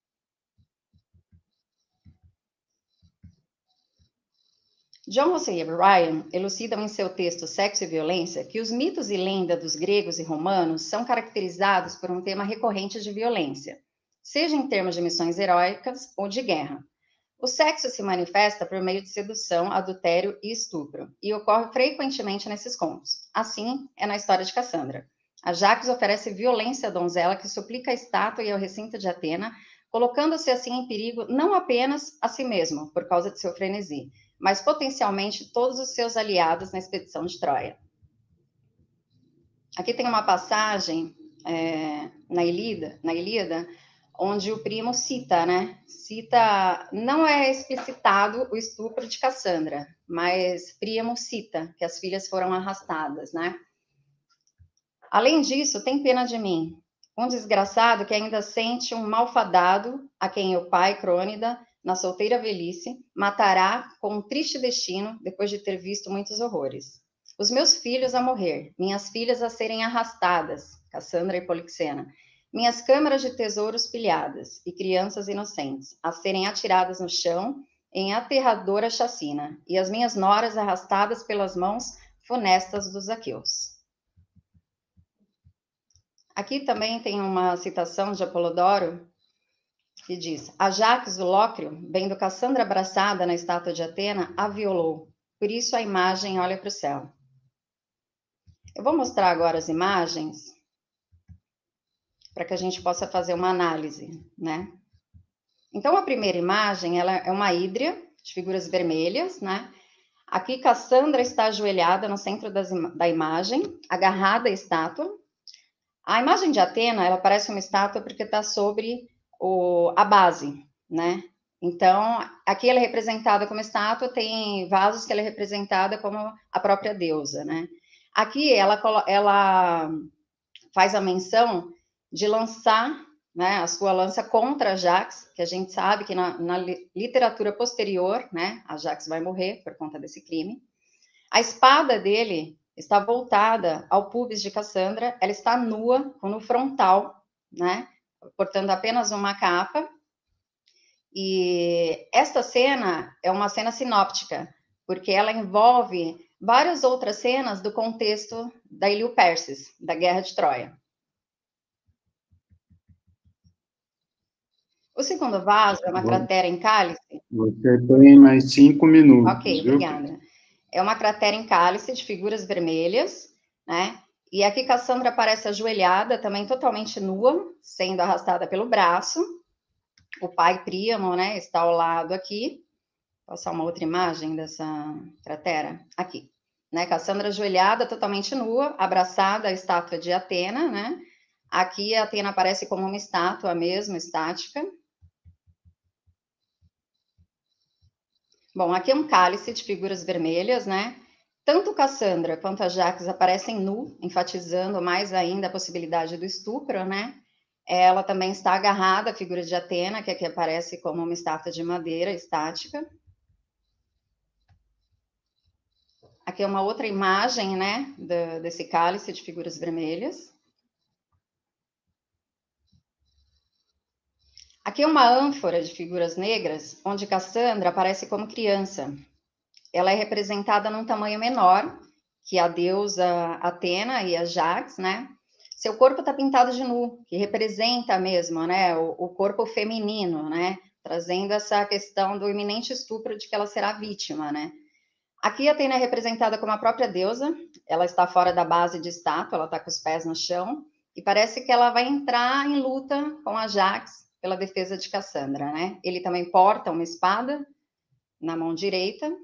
F: John Russell Ryan elucidam em seu texto Sexo e Violência que os mitos e lendas dos gregos e romanos são caracterizados por um tema recorrente de violência, seja em termos de missões heróicas ou de guerra. O sexo se manifesta por meio de sedução, adultério e estupro, e ocorre frequentemente nesses contos. Assim, é na história de Cassandra. Ajax oferece violência à donzela que suplica a estátua e ao recinto de Atena, colocando-se assim em perigo não apenas a si mesmo, por causa de seu frenesi, mas potencialmente todos os seus aliados na expedição de Troia. Aqui tem uma passagem é, na Ilíada, na Ilíada, onde o primo cita, né? Cita, não é explicitado o estupro de Cassandra, mas Príamo cita que as filhas foram arrastadas, né? Além disso, tem pena de mim, um desgraçado que ainda sente um malfadado, a quem o pai, Crônida, na solteira velhice, matará com um triste destino, depois de ter visto muitos horrores. Os meus filhos a morrer, minhas filhas a serem arrastadas, Cassandra e Polixena, minhas câmaras de tesouros pilhadas, e crianças inocentes, a serem atiradas no chão em aterradora chacina, e as minhas noras arrastadas pelas mãos funestas dos aqueus. Aqui também tem uma citação de Apolodoro, que diz: Ajax, o Lócrio, vendo Cassandra abraçada na estátua de Atena, a violou. Por isso a imagem olha para o céu. Eu vou mostrar agora as imagens para que a gente possa fazer uma análise, né? Então, a primeira imagem, ela é uma hídria de figuras vermelhas, né? Aqui, Cassandra está ajoelhada no centro das, da imagem, agarrada à estátua. A imagem de Atena, ela parece uma estátua porque está sobre o, a base, né? Então, aqui ela é representada como estátua, tem vasos que ela é representada como a própria deusa, né? Aqui ela, ela faz a menção de lançar, né, a sua lança contra Ajax, que a gente sabe que na, na literatura posterior, né, Ajax vai morrer por conta desse crime. A espada dele está voltada ao pubis de Cassandra, ela está nua, no frontal, né, portando apenas uma capa. E esta cena é uma cena sinóptica, porque ela envolve várias outras cenas do contexto da Ilio-Perses, da Guerra de Troia. O segundo vaso é uma Bom, cratera em cálice.
B: Você tem mais cinco minutos.
F: Ok,
B: viu?
F: Obrigada. É uma cratera em cálice de figuras vermelhas, né? E aqui Cassandra aparece ajoelhada, também totalmente nua, sendo arrastada pelo braço. O pai Príamo, né, está ao lado aqui. Vou passar uma outra imagem dessa cratera. Aqui, né? Cassandra ajoelhada, totalmente nua, abraçada à estátua de Atena, né? Aqui a Atena aparece como uma estátua mesmo, estática. Bom, aqui é um cálice de figuras vermelhas, né? Tanto Cassandra quanto Ajax aparecem nu, enfatizando mais ainda a possibilidade do estupro, né? Ela também está agarrada à figura de Atena, que aqui aparece como uma estátua de madeira estática. Aqui é uma outra imagem, né, do, desse cálice de figuras vermelhas. Aqui é uma ânfora de figuras negras, onde Cassandra aparece como criança. Ela é representada num tamanho menor que a deusa Atena e Ajax, né? Seu corpo está pintado de nu, que representa mesmo, né, o, o corpo feminino, né? Trazendo essa questão do iminente estupro de que ela será vítima, né? Aqui a Atena é representada como a própria deusa, ela está fora da base de estátua, ela está com os pés no chão, e parece que ela vai entrar em luta com Ajax pela defesa de Cassandra, né? Ele também porta uma espada na mão direita.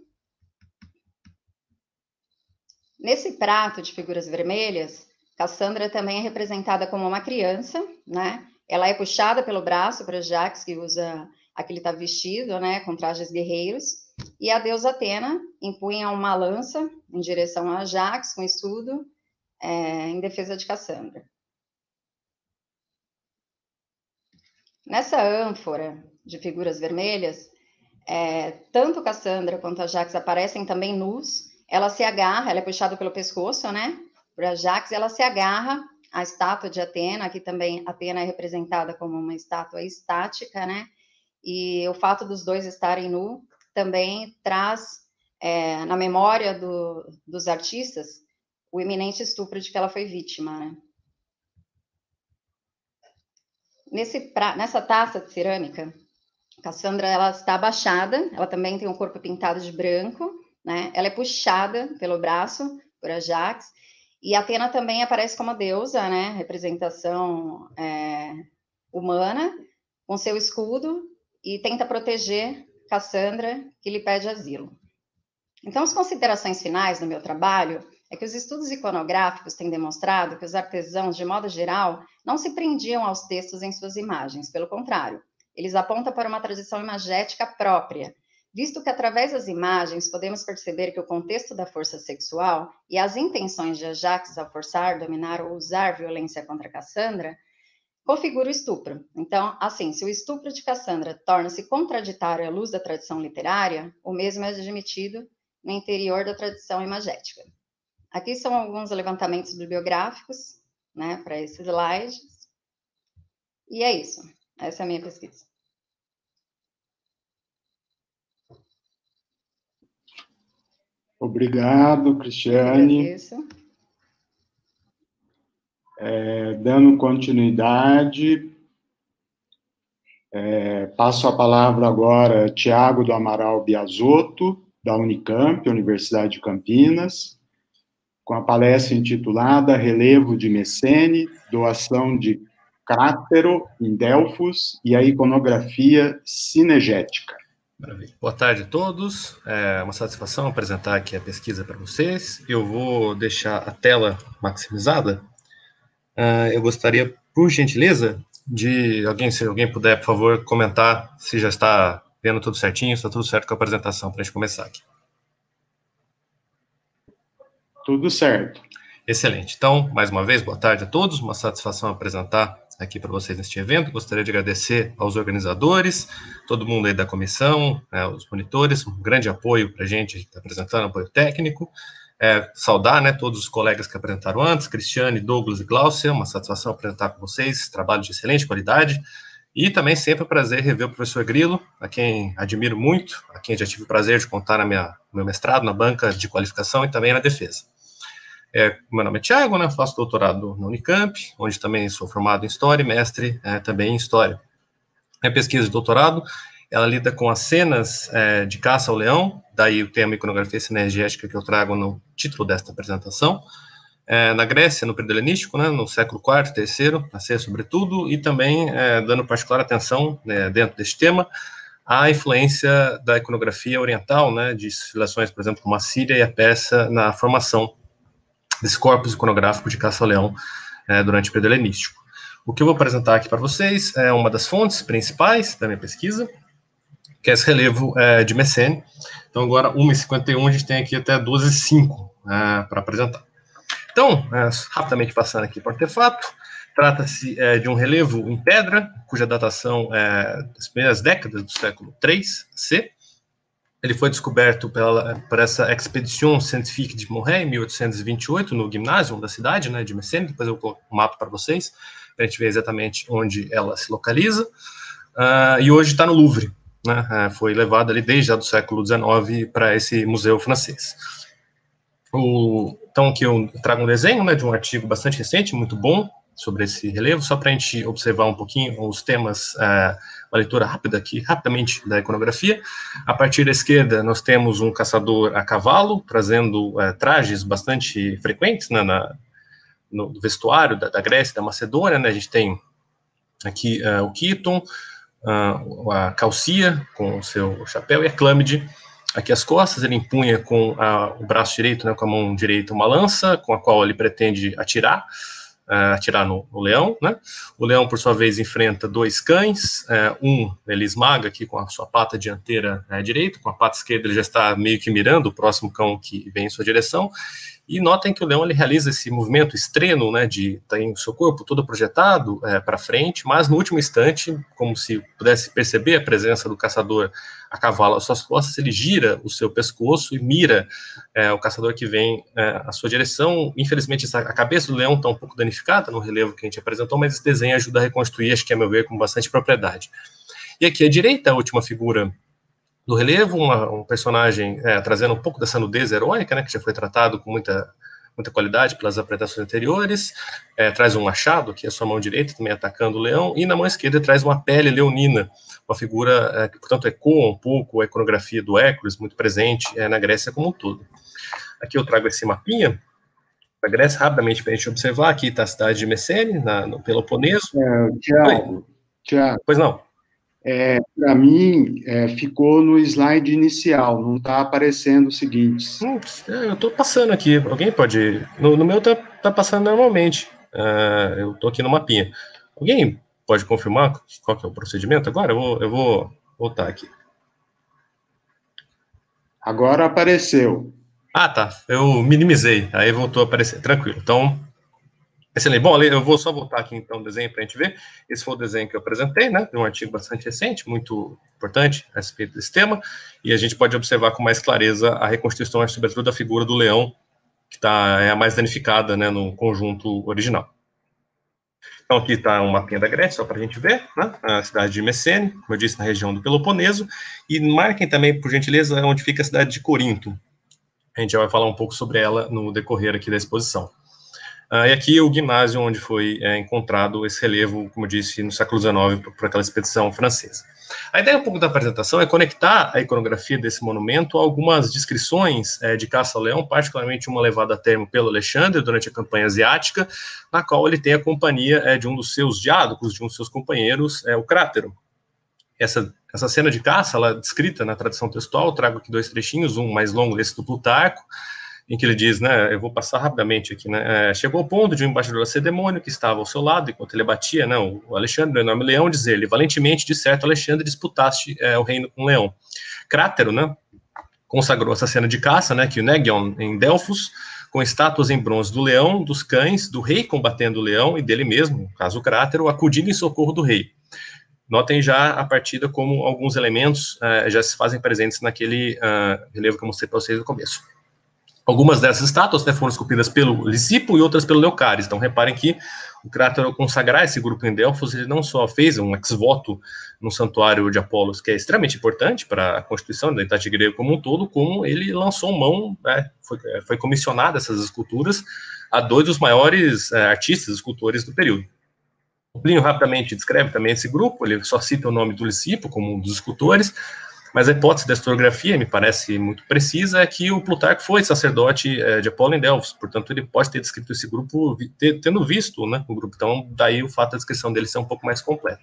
F: Nesse prato de figuras vermelhas, Cassandra também é representada como uma criança, né? Ela é puxada pelo braço para Ajax, que usa aquele tá vestido, né, com trajes guerreiros, e a deusa Atena empunha uma lança em direção a Ajax, com escudo, é, em defesa de Cassandra. Nessa ânfora de figuras vermelhas, é, tanto Cassandra quanto Ajax aparecem também nus. Ela se agarra, ela é puxada pelo pescoço, né? Por Ajax, ela se agarra à estátua de Atena, aqui também Atena é representada como uma estátua estática, né? E o fato dos dois estarem nus também traz é, na memória do, dos artistas o iminente estupro de que ela foi vítima, né? Nesse pra... Nessa taça de cerâmica, Cassandra ela está abaixada, ela também tem um corpo pintado de branco, né? Ela é puxada pelo braço por Ajax, e Atena também aparece como a deusa, né? Representação é, humana, com seu escudo, e tenta proteger Cassandra, que lhe pede asilo. Então, as considerações finais do meu trabalho é que os estudos iconográficos têm demonstrado que os artesãos, de modo geral, não se prendiam aos textos em suas imagens, pelo contrário, eles apontam para uma tradição imagética própria, visto que através das imagens podemos perceber que o contexto da força sexual e as intenções de Ajax ao forçar, dominar ou usar violência contra Cassandra configura o estupro. Então, assim, se o estupro de Cassandra torna-se contraditório à luz da tradição literária, o mesmo é admitido no interior da tradição imagética. Aqui são alguns levantamentos bibliográficos, né, para esses slides. E é isso. Essa é a minha pesquisa.
B: Obrigado, Cristiane. É, dando continuidade, é, passo a palavra agora a Tiago do Amaral Biasotto, da Unicamp, Universidade de Campinas, com a palestra intitulada Relevo de Messene, doação de Crátero em Delfos e a iconografia cinegética.
G: Maravilha. Boa tarde a todos, é uma satisfação apresentar aqui a pesquisa para vocês. Eu vou deixar a tela maximizada. Uh, eu gostaria, por gentileza, de alguém, se alguém puder, por favor, comentar se já está vendo tudo certinho, se está tudo certo com a apresentação, para a gente começar aqui.
B: Tudo certo.
G: Excelente. Então, mais uma vez, boa tarde a todos, uma satisfação apresentar aqui para vocês neste evento. Gostaria de agradecer aos organizadores, todo mundo aí da comissão, é, os monitores, um grande apoio para a gente que está apresentando, apoio técnico. É, saudar, né, todos os colegas que apresentaram antes, Cristiane, Douglas e Glaucia, uma satisfação apresentar com vocês, trabalho de excelente qualidade, e também sempre um prazer rever o professor Grilo, a quem admiro muito, a quem já tive o prazer de contar na minha, no meu mestrado, na banca de qualificação e também na defesa. É, meu nome é Tiago, né, faço doutorado na Unicamp, onde também sou formado em História e mestre é, também em História. Minha pesquisa de doutorado, ela lida com as cenas é, de caça ao leão, daí o tema iconografia cinegética que eu trago no título desta apresentação. É, na Grécia, no período helenístico, né, no século quarto, terceiro, na C, sobretudo, e também é, dando particular atenção, né, dentro deste tema, à influência da iconografia oriental, né, de civilizações, por exemplo, como a Síria e a Pérsia, na formação desse corpus iconográfico de caça ao leão é, durante o período helenístico. O que eu vou apresentar aqui para vocês é uma das fontes principais da minha pesquisa, que é esse relevo é, de Messene. Então, agora, uma e cinquenta e um, a gente tem aqui até duas e cinco é, para apresentar. Então, é, rapidamente passando aqui para o artefato, trata-se é, de um relevo em pedra, cuja datação é das primeiras décadas do século três C. Ele foi descoberto pela, por essa Expedition Scientifique de Morée, em mil oitocentos e vinte e oito, no Gymnasium da cidade, né, de Messene. Depois eu coloco um mapa para vocês, para a gente ver exatamente onde ela se localiza. Uh, e hoje está no Louvre. Né, foi levado ali desde já do século dezenove para esse museu francês. O, então, aqui eu trago um desenho, né, de um artigo bastante recente, muito bom, sobre esse relevo, só para a gente observar um pouquinho os temas, é, uma leitura rápida aqui, rapidamente, da iconografia. A partir da esquerda, nós temos um caçador a cavalo, trazendo é, trajes bastante frequentes, né, na, no vestuário da, da Grécia e da Macedônia, né, a gente tem aqui é, o Quiton, Uh, a calcia com o seu chapéu e a clâmide aqui as costas. Ele empunha com a, o braço direito, né, com a mão direita, uma lança com a qual ele pretende atirar, uh, atirar no, no leão, né? O leão, por sua vez, enfrenta dois cães, uh, um ele esmaga aqui com a sua pata dianteira uh, direita, com a pata esquerda ele já está meio que mirando o próximo cão que vem em sua direção. E notem que o leão ele realiza esse movimento extremo, né, de tem o seu corpo todo projetado é, para frente, mas no último instante, como se pudesse perceber a presença do caçador a cavalo às suas costas, ele gira o seu pescoço e mira é, o caçador que vem é, à sua direção. Infelizmente, essa, a cabeça do leão está um pouco danificada no relevo que a gente apresentou, mas esse desenho ajuda a reconstruir, acho que, a meu ver, com bastante propriedade. E aqui à direita, a última figura do relevo, uma, um personagem é, trazendo um pouco dessa nudez heróica, né, que já foi tratado com muita, muita qualidade pelas apresentações anteriores, é, traz um machado, aqui a sua mão direita, também atacando o leão, e na mão esquerda traz uma pele leonina, uma figura é, que, portanto, ecoa um pouco a iconografia do Hércules, muito presente é, na Grécia como um todo. Aqui eu trago esse mapinha da Grécia, rapidamente para a gente observar. Aqui está a cidade de Messene, na, no Peloponeso.
B: É, Tiago, Tiago.
G: Pois não.
B: É, para mim, é, ficou no slide inicial, não está aparecendo o seguinte.
G: Hum, eu estou passando aqui, alguém pode... No, no meu está tá passando normalmente, uh, eu estou aqui no mapinha. Alguém pode confirmar qual que é o procedimento agora? Eu vou, eu vou voltar aqui.
B: Agora apareceu.
G: Ah, tá, eu minimizei, aí voltou a aparecer, tranquilo. Então, excelente. Bom, eu vou só voltar aqui, então, o desenho para a gente ver. Esse foi o desenho que eu apresentei, né, de um artigo bastante recente, muito importante a respeito desse tema, e a gente pode observar com mais clareza a reconstituição, sobretudo, da figura do leão, que tá, é a mais danificada, né, no conjunto original. Então, aqui está um mapinha da Grécia, só para a gente ver, né, a cidade de Messene, como eu disse, na região do Peloponeso, e marquem também, por gentileza, onde fica a cidade de Corinto. A gente já vai falar um pouco sobre ela no decorrer aqui da exposição. Uh, e aqui o ginásio onde foi é, encontrado esse relevo, como eu disse, no século dezenove, por, por aquela expedição francesa. A ideia um pouco da apresentação é conectar a iconografia desse monumento a algumas descrições é, de caça ao leão, particularmente uma levada a termo pelo Alexandre durante a campanha asiática, na qual ele tem a companhia é, de um dos seus diádocos, de um dos seus companheiros, é, o Crátero. Essa, essa cena de caça, ela é descrita na tradição textual, eu trago aqui dois trechinhos, um mais longo desse do Plutarco, em que ele diz, né, eu vou passar rapidamente aqui, né, é, chegou ao ponto de um embaixador lacedemônio que estava ao seu lado, enquanto ele batia, né, o Alexandre, o enorme leão, dizer-lhe, valentemente, de certo, Alexandre, disputaste é, o reino com o leão. Crátero, né, consagrou essa cena de caça, né, que o Negion, em Delfos, com estátuas em bronze do leão, dos cães, do rei combatendo o leão e dele mesmo, no caso o Crátero, acudindo em socorro do rei. Notem já a partida como alguns elementos uh, já se fazem presentes naquele uh, relevo que eu mostrei para vocês no começo. Algumas dessas estátuas, né, foram esculpidas pelo Lisipo e outras pelo Leocares. Então, reparem que o Crátero, ao consagrar esse grupo em Delfos, ele não só fez um ex-voto no santuário de Apolos, que é extremamente importante para a constituição da identidade grega como um todo, como ele lançou mão, né, foi, foi comissionado essas esculturas a dois dos maiores é, artistas, escultores do período. O Plínio rapidamente descreve também esse grupo, ele só cita o nome do Lisipo como um dos escultores, mas a hipótese da historiografia, me parece muito precisa, é que o Plutarco foi sacerdote é, de Apolo em Delfos, portanto ele pode ter descrito esse grupo ter, tendo visto, né, o grupo, então daí o fato da descrição dele ser um pouco mais completa.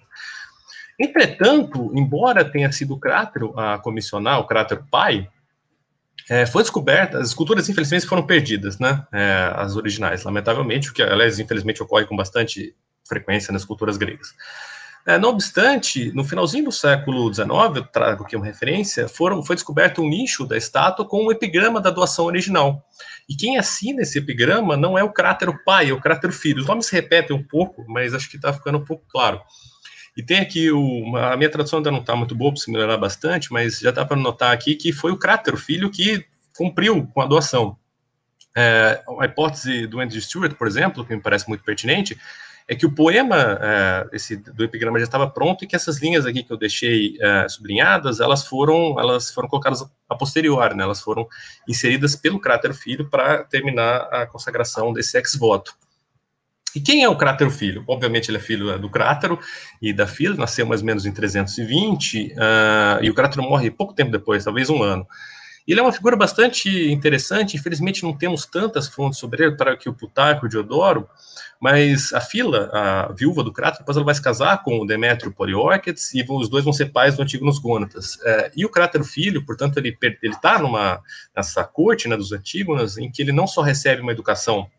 G: Entretanto, embora tenha sido o Crátero a comissionar, o Crátero pai, é, foi descoberta, as esculturas infelizmente foram perdidas, né, é, as originais, lamentavelmente, o que aliás infelizmente ocorre com bastante frequência nas culturas gregas. É, não obstante, no finalzinho do século dezenove, eu trago aqui uma referência, foram, foi descoberto um nicho da estátua com um epigrama da doação original. E quem assina esse epigrama não é o Crátero pai, é o Crátero filho. Os nomes se repetem um pouco, mas acho que está ficando um pouco claro. E tem aqui, o, uma, a minha tradução ainda não está muito boa, precisa melhorar bastante, mas já dá para notar aqui que foi o Crátero filho que cumpriu com a doação. É, a hipótese do Andrew Stewart, por exemplo, que me parece muito pertinente, é que o poema é, esse, do epigrama já estava pronto e que essas linhas aqui que eu deixei é, sublinhadas, elas foram, elas foram colocadas a posterior, né, elas foram inseridas pelo Crátero filho para terminar a consagração desse ex-voto. E quem é o Crátero filho? Obviamente ele é filho do Crátero e da filha, nasceu mais ou menos em trezentos e vinte, uh, e o Crátero morre pouco tempo depois, talvez um ano. Ele é uma figura bastante interessante, infelizmente não temos tantas fontes sobre ele, para que o Plutarco e o Diodoro, mas a Fila, a viúva do Crátero, depois ela vai se casar com o Demétrio Poliorcetes, e os dois vão ser pais do Antígonos Gônatas. É, e o Crátero filho, portanto, ele está nessa corte, né, dos Antígonas, em que ele não só recebe uma educação,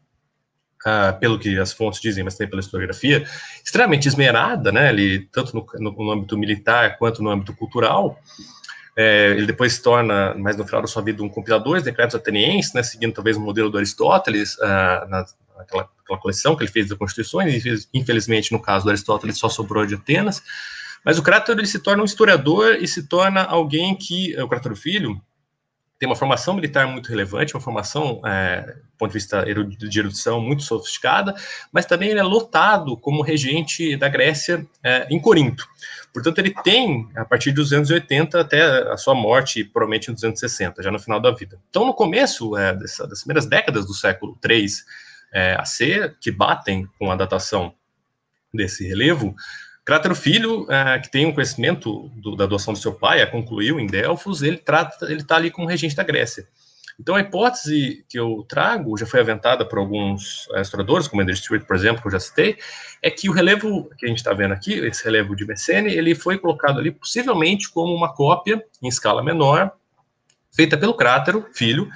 G: uh, pelo que as fontes dizem, mas também pela historiografia, extremamente esmerada, né, ele, tanto no, no, no âmbito militar quanto no âmbito cultural. É, ele depois se torna, mais no final da sua vida, um compilador de decretos atenienses, né, seguindo talvez o modelo do Aristóteles, uh, na, naquela, naquela coleção que ele fez das Constituições, e infelizmente, no caso do Aristóteles, só sobrou de Atenas. Mas o Crátero, ele se torna um historiador e se torna alguém que, o Crátero filho, tem uma formação militar muito relevante, uma formação, é, do ponto de vista de erudição, muito sofisticada, mas também ele é lotado como regente da Grécia é, em Corinto. Portanto, ele tem, a partir de duzentos e oitenta até a sua morte, provavelmente em duzentos e sessenta, já no final da vida. Então, no começo é, dessa, das primeiras décadas do século três é, A C, que batem com a datação desse relevo, Crátero filho, é, que tem um conhecimento do, da adoção do seu pai, a concluiu em Delfos, ele trata, ele está ali como regente da Grécia. Então, a hipótese que eu trago, já foi aventada por alguns é, historiadores, como Andrew Stewart, por exemplo, que eu já citei, é que o relevo que a gente está vendo aqui, esse relevo de Messene, ele foi colocado ali possivelmente como uma cópia, em escala menor, feita pelo Crátero, filho,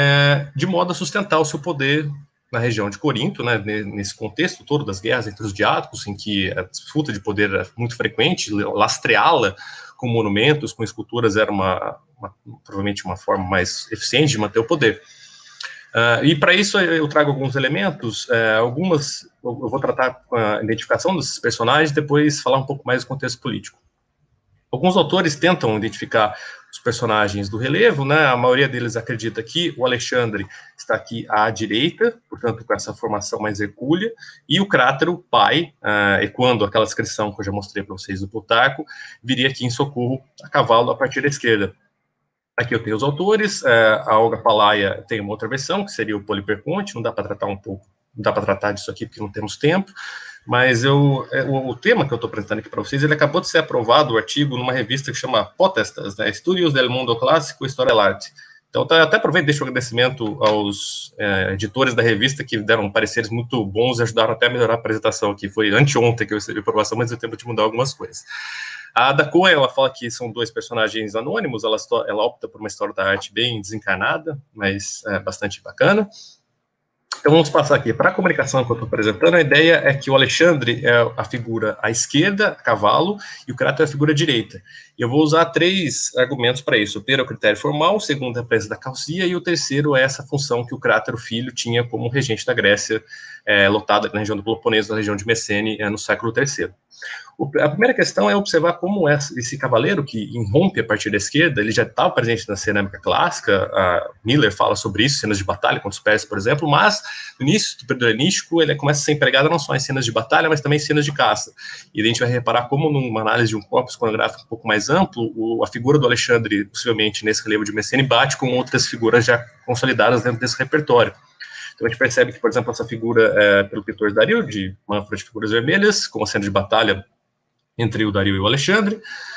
G: é, de modo a sustentar o seu poder na região de Corinto, né, nesse contexto todo das guerras entre os diádocos, em que a disputa de poder era muito frequente, lastreá-la com monumentos, com esculturas, era uma, uma, provavelmente uma forma mais eficiente de manter o poder. Uh, e para isso eu trago alguns elementos, uh, algumas, eu vou tratar com a identificação desses personagens, depois falar um pouco mais do contexto político. Alguns autores tentam identificar os personagens do relevo, né? A maioria deles acredita que o Alexandre está aqui à direita, portanto, com essa formação mais hercúlea, e o Crátero, pai, uh, ecoando aquela descrição que eu já mostrei para vocês do Plutarco, viria aqui em socorro a cavalo a partir da esquerda. Aqui eu tenho os autores, uh, a Olga Palaia tem uma outra versão, que seria o Poliperconte, não dá para tratar um pouco, não dá para tratar disso aqui porque não temos tempo, mas eu, o, o tema que eu estou apresentando aqui para vocês, ele acabou de ser aprovado, o artigo, numa revista que chama Potestas, né, Estudios del Mundo Clássico e História dell'Arte. Então, tá, até aproveito e deixo um agradecimento aos é, editores da revista que deram pareceres muito bons e ajudaram até a melhorar a apresentação aqui. Foi anteontem que eu recebi a aprovação, mas eu tenho tempo de mudar algumas coisas. A Ada Cohen, ela fala que são dois personagens anônimos, ela, ela opta por uma história da arte bem desencarnada, mas é, bastante bacana. Então, vamos passar aqui. Para a comunicação que eu estou apresentando, a ideia é que o Alexandre é a figura à esquerda, cavalo, e o Crátero é a figura à direita. E eu vou usar três argumentos para isso. O primeiro é o critério formal, o segundo é a presença da Calcia, e o terceiro é essa função que o Crátero, filho, tinha como regente da Grécia, é, lotada na região do Peloponeso, na região de Messene, é, no século terceiro. O, a primeira questão é observar como esse cavaleiro que irrompe a partir da esquerda, ele já estava presente na cerâmica clássica, a Miller fala sobre isso, cenas de batalha contra os persas, por exemplo, mas no início do período helenístico ele começa a ser empregado não só em cenas de batalha, mas também em cenas de caça. E a gente vai reparar como numa análise de um corpus iconográfico um pouco mais amplo, o, a figura do Alexandre, possivelmente nesse relevo de Messene, bate com outras figuras já consolidadas dentro desse repertório. Então a gente percebe que, por exemplo, essa figura é pelo pintor Dario, de Manfra de Figuras Vermelhas, com a cena de batalha entre o Dario e o Alexandre.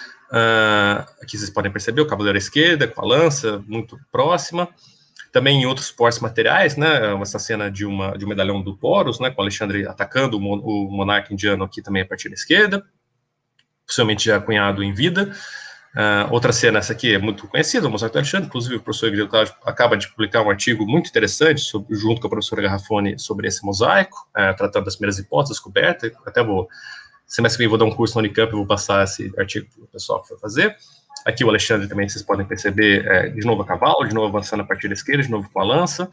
G: Uh, aqui vocês podem perceber o cavaleiro à esquerda, com a lança muito próxima. Também em outros suportes materiais, né, essa cena de, uma, de um medalhão do Poros, né, com o Alexandre atacando o, mon, o monarca indiano aqui também a partir da esquerda, possivelmente já cunhado em vida. Uh, outra cena, essa aqui é muito conhecida, o mosaico do Alexandre, inclusive o professor Igor acaba de publicar um artigo muito interessante, sobre, junto com a professora Garrafoni, sobre esse mosaico, uh, tratando das primeiras hipóteses descobertas. Até vou, semestre que vem, vou dar um curso na Unicamp e vou passar esse artigo para o pessoal que for fazer. Aqui o Alexandre também, vocês podem perceber, é, de novo a cavalo, de novo avançando a partir da esquerda, de novo com a lança.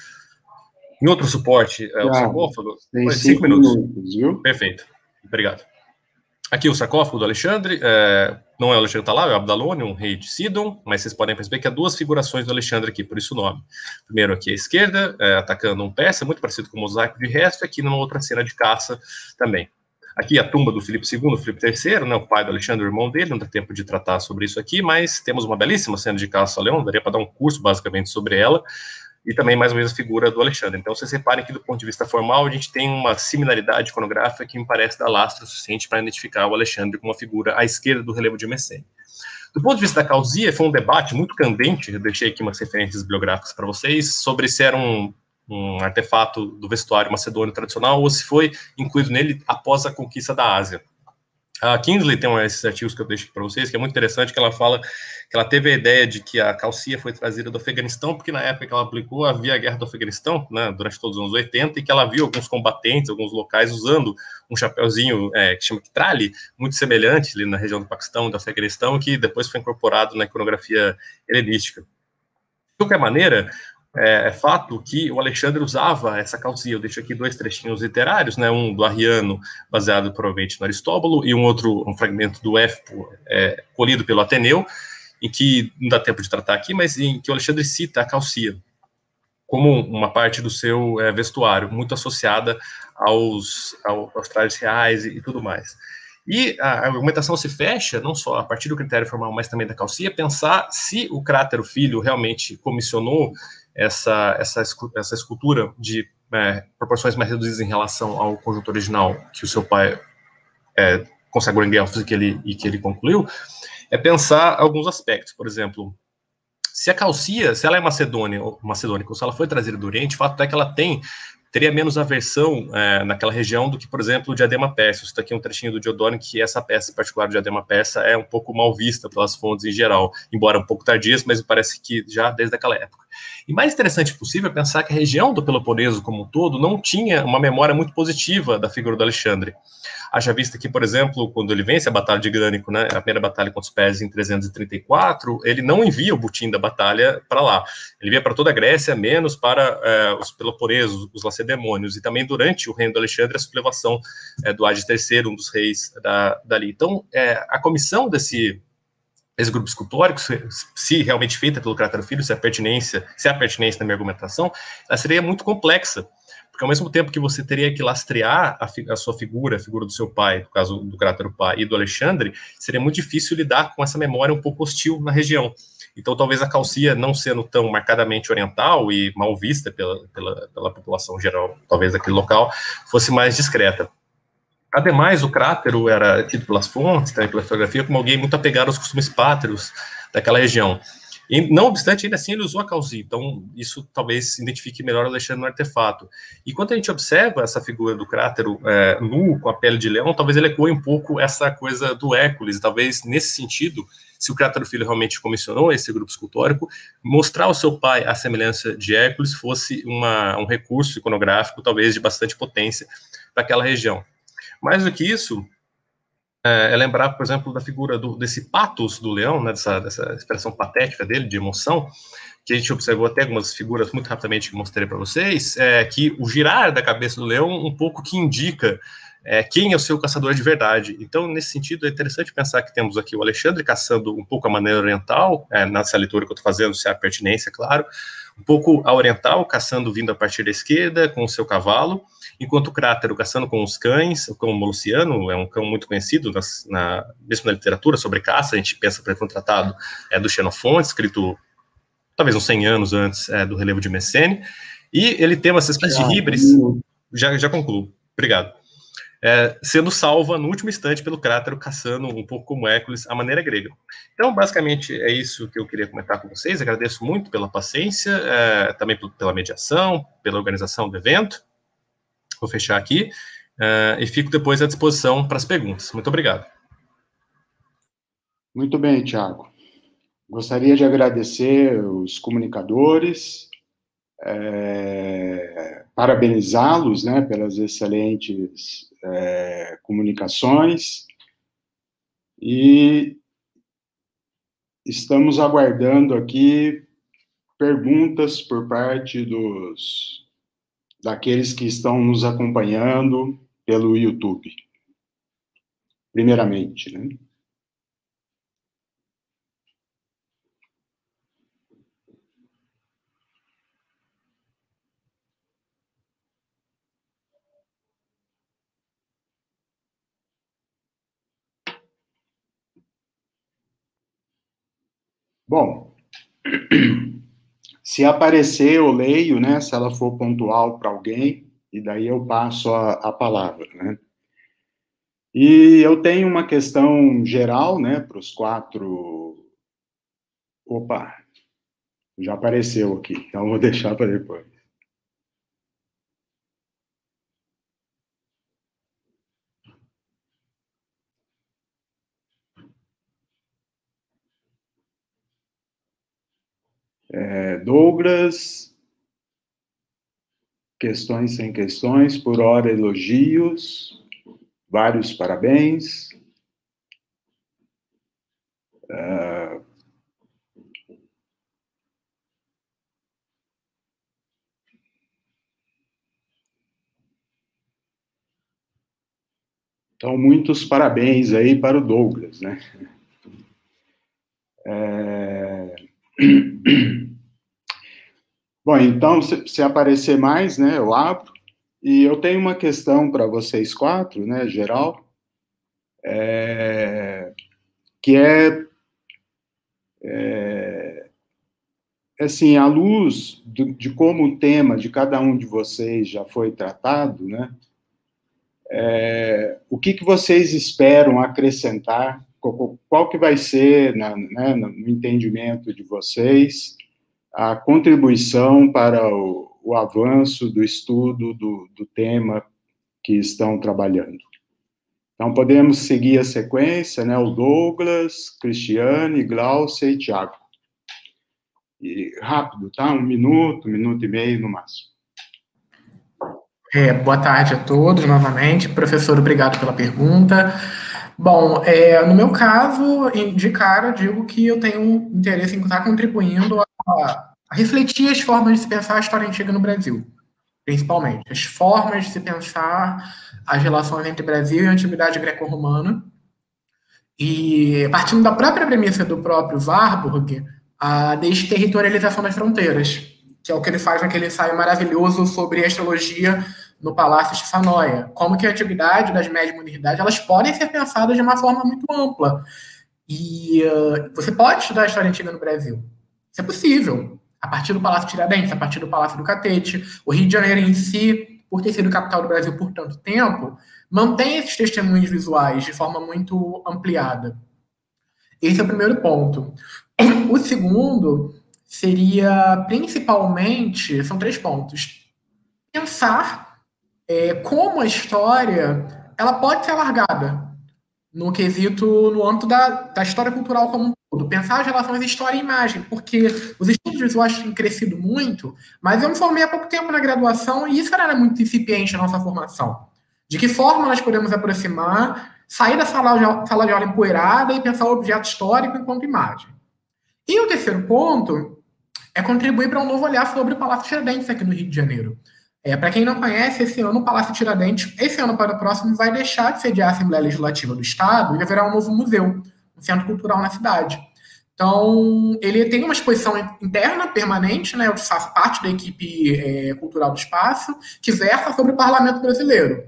G: Em outro suporte, é, o sarcófago.
B: Tem cinco, cinco minutos. minutos, viu?
G: Perfeito, obrigado. Aqui o sarcófago do Alexandre, é, não é o Alexandre que está lá, é o Abdalone, um rei de Sidon, mas vocês podem perceber que há duas figurações do Alexandre aqui, por isso o nome. Primeiro aqui à esquerda, é, atacando um persa, muito parecido com o mosaico de resto, aqui numa outra cena de caça também. Aqui a tumba do Filipe segundo, Filipe terceiro, né, o pai do Alexandre, o irmão dele, não dá tempo de tratar sobre isso aqui, mas temos uma belíssima cena de caça ao leão, daria para dar um curso basicamente sobre ela, e também mais ou menos a figura do Alexandre. Então vocês reparem que do ponto de vista formal a gente tem uma similaridade iconográfica que me parece dar lastro suficiente para identificar o Alexandre como uma figura à esquerda do relevo de Messene. Do ponto de vista da Calcia, foi um debate muito candente, eu deixei aqui umas referências bibliográficas para vocês, sobre se era um um artefato do vestuário macedônio tradicional, ou se foi incluído nele após a conquista da Ásia. A Kingsley tem um desses artigos que eu deixo para vocês, que é muito interessante, que ela fala que ela teve a ideia de que a calcia foi trazida do Afeganistão, porque na época que ela aplicou, havia a guerra do Afeganistão, né, durante todos os anos oitenta, e que ela viu alguns combatentes, alguns locais, usando um chapéuzinho é, que chama trali, muito semelhante ali na região do Paquistão, do Afeganistão, que depois foi incorporado na iconografia helenística. De qualquer maneira, É, é fato que o Alexandre usava essa calcia. Eu deixo aqui dois trechinhos literários, né, um do Arriano, baseado provavelmente no Aristóbulo, e um outro, um fragmento do Éfipo, é, colhido pelo Ateneu, em que, não dá tempo de tratar aqui, mas em que o Alexandre cita a calcia como uma parte do seu é, vestuário, muito associada aos, aos trajes reais e, e tudo mais. E a argumentação se fecha, não só a partir do critério formal, mas também da calcia, pensar se o Crátero filho realmente comissionou essa, essa, essa escultura de é, proporções mais reduzidas em relação ao conjunto original que o seu pai é, consagrou em Delfos e que ele, e que ele concluiu, é pensar alguns aspectos. Por exemplo, Se a Calcia, se ela é macedônia, macedônica, ou se ela foi trazida do Oriente, o fato é que ela tem, teria menos aversão é, naquela região do que, por exemplo, o diadema persa. Isso daqui é um trechinho do Diodônio, que essa peça em particular do diadema persa é um pouco mal vista pelas fontes em geral, embora um pouco tardias, mas parece que já desde aquela época. E mais interessante possível é pensar que a região do Peloponeso como um todo não tinha uma memória muito positiva da figura do Alexandre. Haja vista que, por exemplo, quando ele vence a Batalha de Grânico, né, a primeira batalha contra os persas em trezentos e trinta e quatro, ele não envia o butim da batalha para lá. Ele envia para toda a Grécia, menos para é, os peloponesos, os lacedemônios, e também durante o reino do Alexandre, a sublevação é, do Hades terceiro, um dos reis da, dali. Então, é, a comissão desse... esse grupo escultórico, se, se realmente feita pelo Crátero Filho, se a pertinência, se há pertinência na minha argumentação, ela seria muito complexa, porque ao mesmo tempo que você teria que lastrear a, a sua figura, a figura do seu pai, no caso do Crátero pai e do Alexandre, seria muito difícil lidar com essa memória um pouco hostil na região. Então, talvez a Calcia, não sendo tão marcadamente oriental e mal vista pela, pela, pela população geral, talvez daquele local, fosse mais discreta. Ademais, o Crátero era tido pelas fontes, também pela historiografia, como alguém muito apegado aos costumes pátrios daquela região. E, não obstante, ainda assim, ele usou a Calcia, então isso talvez identifique melhor o Alexandre no artefato. E quando a gente observa essa figura do Crátero é, nu, com a pele de leão, talvez ele ecoe um pouco essa coisa do Hércules, talvez nesse sentido, se o Crátero Filho realmente comissionou esse grupo escultórico, mostrar ao seu pai a semelhança de Hércules fosse uma, um recurso iconográfico, talvez de bastante potência, para aquela região. Mais do que isso, é, é lembrar, por exemplo, da figura do, desse patos do leão, né, dessa, dessa expressão patética dele, de emoção, que a gente observou até algumas figuras muito rapidamente que mostrei para vocês, é, que o girar da cabeça do leão um pouco que indica é, quem é o seu caçador de verdade. Então, nesse sentido, é interessante pensar que temos aqui o Alexandre caçando um pouco a maneira oriental, é, nessa leitura que eu estou fazendo, se há pertinência, claro, um pouco a oriental, caçando vindo a partir da esquerda, com o seu cavalo, enquanto o Crátero caçando com os cães, o cão Moluciano, é um cão muito conhecido, nas, na, mesmo na literatura, sobre caça, a gente pensa, por exemplo, no tratado é, do Xenofonte, escrito talvez uns cem anos antes é, do relevo de Messene, e ele tem uma espécie de híbris, já, já concluo, obrigado, é, sendo salva no último instante pelo Crátero, caçando um pouco como Hércules, a maneira grega. Então, basicamente, é isso que eu queria comentar com vocês, agradeço muito pela paciência, é, também pela mediação, pela organização do evento. Vou fechar aqui uh, e fico depois à disposição para as perguntas. Muito obrigado.
B: Muito bem, Tiago. Gostaria de agradecer os comunicadores, é, parabenizá-los, né, pelas excelentes é, comunicações e estamos aguardando aqui perguntas por parte dos daqueles que estão nos acompanhando pelo YouTube, primeiramente, né? Bom, se aparecer, eu leio, né, se ela for pontual para alguém, e daí eu passo a, a palavra, né. E eu tenho uma questão geral, né, para os quatro... Opa, já apareceu aqui, então vou deixar para depois. É, Douglas, questões sem questões, por hora elogios, vários parabéns. Uh, então, muitos parabéns aí para o Douglas, né? É... Bom, então, se, se aparecer mais, né, eu abro. E eu tenho uma questão para vocês quatro, né, geral, é, que é, é, assim, à luz de, de como o tema de cada um de vocês já foi tratado, né, é, o que, que vocês esperam acrescentar qual que vai ser, na, né, no entendimento de vocês, a contribuição para o, o avanço do estudo do, do tema que estão trabalhando. Então, podemos seguir a sequência, né? O Douglas, Cristiane, Glaucia e Tiago. E rápido, tá? Um minuto, um minuto e meio no máximo.
C: É, boa tarde a todos, novamente. Professor, obrigado pela pergunta. Bom, é, no meu caso, de cara, digo que eu tenho um interesse em estar contribuindo a, a refletir as formas de se pensar a história antiga no Brasil, principalmente. As formas de se pensar as relações entre Brasil e a antiguidade greco-romana. E, partindo da própria premissa do próprio Warburg, a desterritorialização das fronteiras, que é o que ele faz naquele ensaio maravilhoso sobre astrologia no Palácio de Fanoia. Como que a antiguidade das médias e modernidade, elas podem ser pensadas de uma forma muito ampla. E uh, você pode estudar a história antiga no Brasil. Isso é possível. A partir do Palácio Tiradentes, a partir do Palácio do Catete. O Rio de Janeiro em si, por ter sido capital do Brasil por tanto tempo, mantém esses testemunhos visuais de forma muito ampliada. Esse é o primeiro ponto. O segundo seria, principalmente, são três pontos. Pensar é, como a história ela pode ser alargada no quesito, no âmbito da, da história cultural como um todo. Pensar as relações história e imagem, porque os estudos visuais têm crescido muito, mas eu me formei há pouco tempo na graduação e isso era muito incipiente na nossa formação. De que forma nós podemos aproximar, sair da sala de, sala de aula empoeirada e pensar o objeto histórico enquanto imagem. E o terceiro ponto é contribuir para um novo olhar sobre o Palácio Tiradentes aqui no Rio de Janeiro. É, para quem não conhece, esse ano o Palácio Tiradentes, esse ano para o próximo, vai deixar de sediar a Assembleia Legislativa do Estado e haverá um novo museu, um centro cultural na cidade. Então, ele tem uma exposição interna permanente, né, eu faço parte da equipe é, cultural do espaço, que versa sobre o Parlamento brasileiro.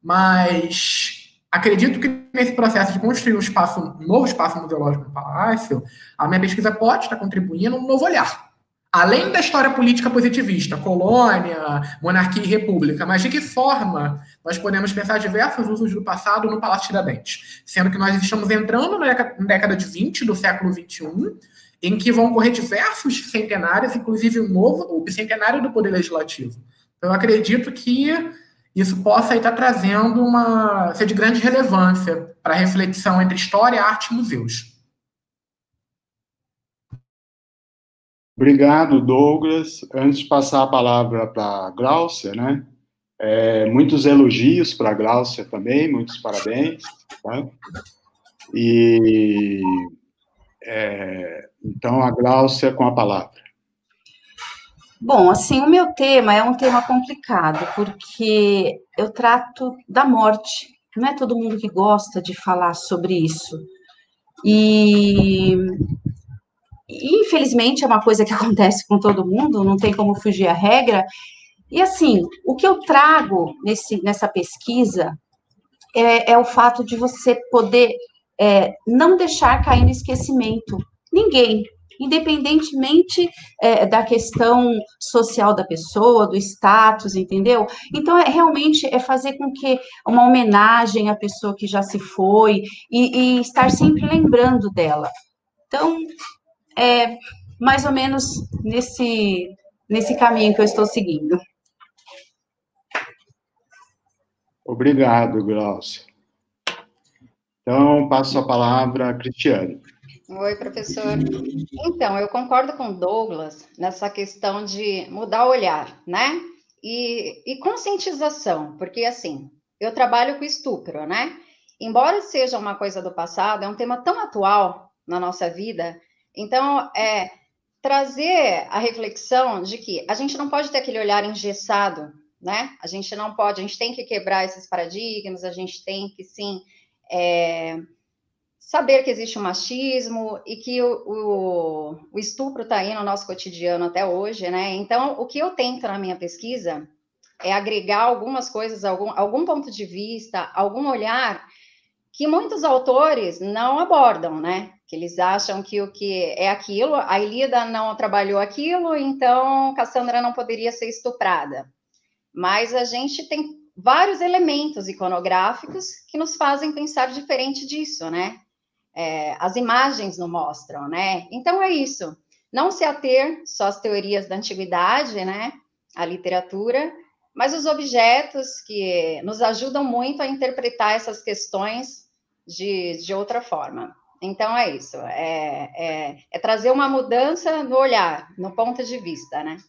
C: Mas acredito que nesse processo de construir um, espaço, um novo espaço museológico no Palácio, a minha pesquisa pode estar contribuindo um novo olhar. Além da história política positivista, colônia, monarquia e república, mas de que forma nós podemos pensar diversos usos do passado no Palácio Tiradentes? Sendo que nós estamos entrando na década de vinte do século vinte e um, em que vão ocorrer diversos centenários, inclusive o novo, o bicentenário do Poder Legislativo. Então, eu acredito que isso possa estar trazendo uma, ser de grande relevância para a reflexão entre história, arte e museus.
B: Obrigado, Douglas. Antes de passar a palavra para a Glaucia, né? É, muitos elogios para a Glaucia também, muitos parabéns. Tá? E é, então a Glaucia com a palavra.
D: Bom, assim, o meu tema é um tema complicado, porque eu trato da morte. Não é todo mundo que gosta de falar sobre isso. E infelizmente é uma coisa que acontece com todo mundo, não tem como fugir à regra. E assim, o que eu trago nesse, nessa pesquisa é, é o fato de você poder é, não deixar cair no esquecimento ninguém, independentemente é, da questão social da pessoa, do status, entendeu? Então, é, realmente é fazer com que uma homenagem à pessoa que já se foi e, e estar sempre lembrando dela. Então, é mais ou menos nesse, nesse caminho que eu estou seguindo.
B: Obrigado, Glaucia. Então, passo a palavra a Cristiane.
F: Oi, professor. Então, eu concordo com o Douglas nessa questão de mudar o olhar, né? E, e conscientização, porque, assim, eu trabalho com estupro, né? Embora seja uma coisa do passado, é um tema tão atual na nossa vida. Então, é trazer a reflexão de que a gente não pode ter aquele olhar engessado, né? A gente não pode, a gente tem que quebrar esses paradigmas, a gente tem que, sim, é, saber que existe um machismo e que o, o, o estupro está aí no nosso cotidiano até hoje, né? Então, o que eu tento na minha pesquisa é agregar algumas coisas, algum, algum ponto de vista, algum olhar que muitos autores não abordam, né? Que eles acham que o que é aquilo, a Ilíada não trabalhou aquilo, então Cassandra não poderia ser estuprada. Mas a gente tem vários elementos iconográficos que nos fazem pensar diferente disso, né? é, as imagens não mostram, né? Então é isso, não se ater só às teorias da antiguidade, né, a literatura, mas os objetos que nos ajudam muito a interpretar essas questões de, de outra forma. Então, é isso, é, é, é trazer uma mudança no olhar, no ponto de vista, né?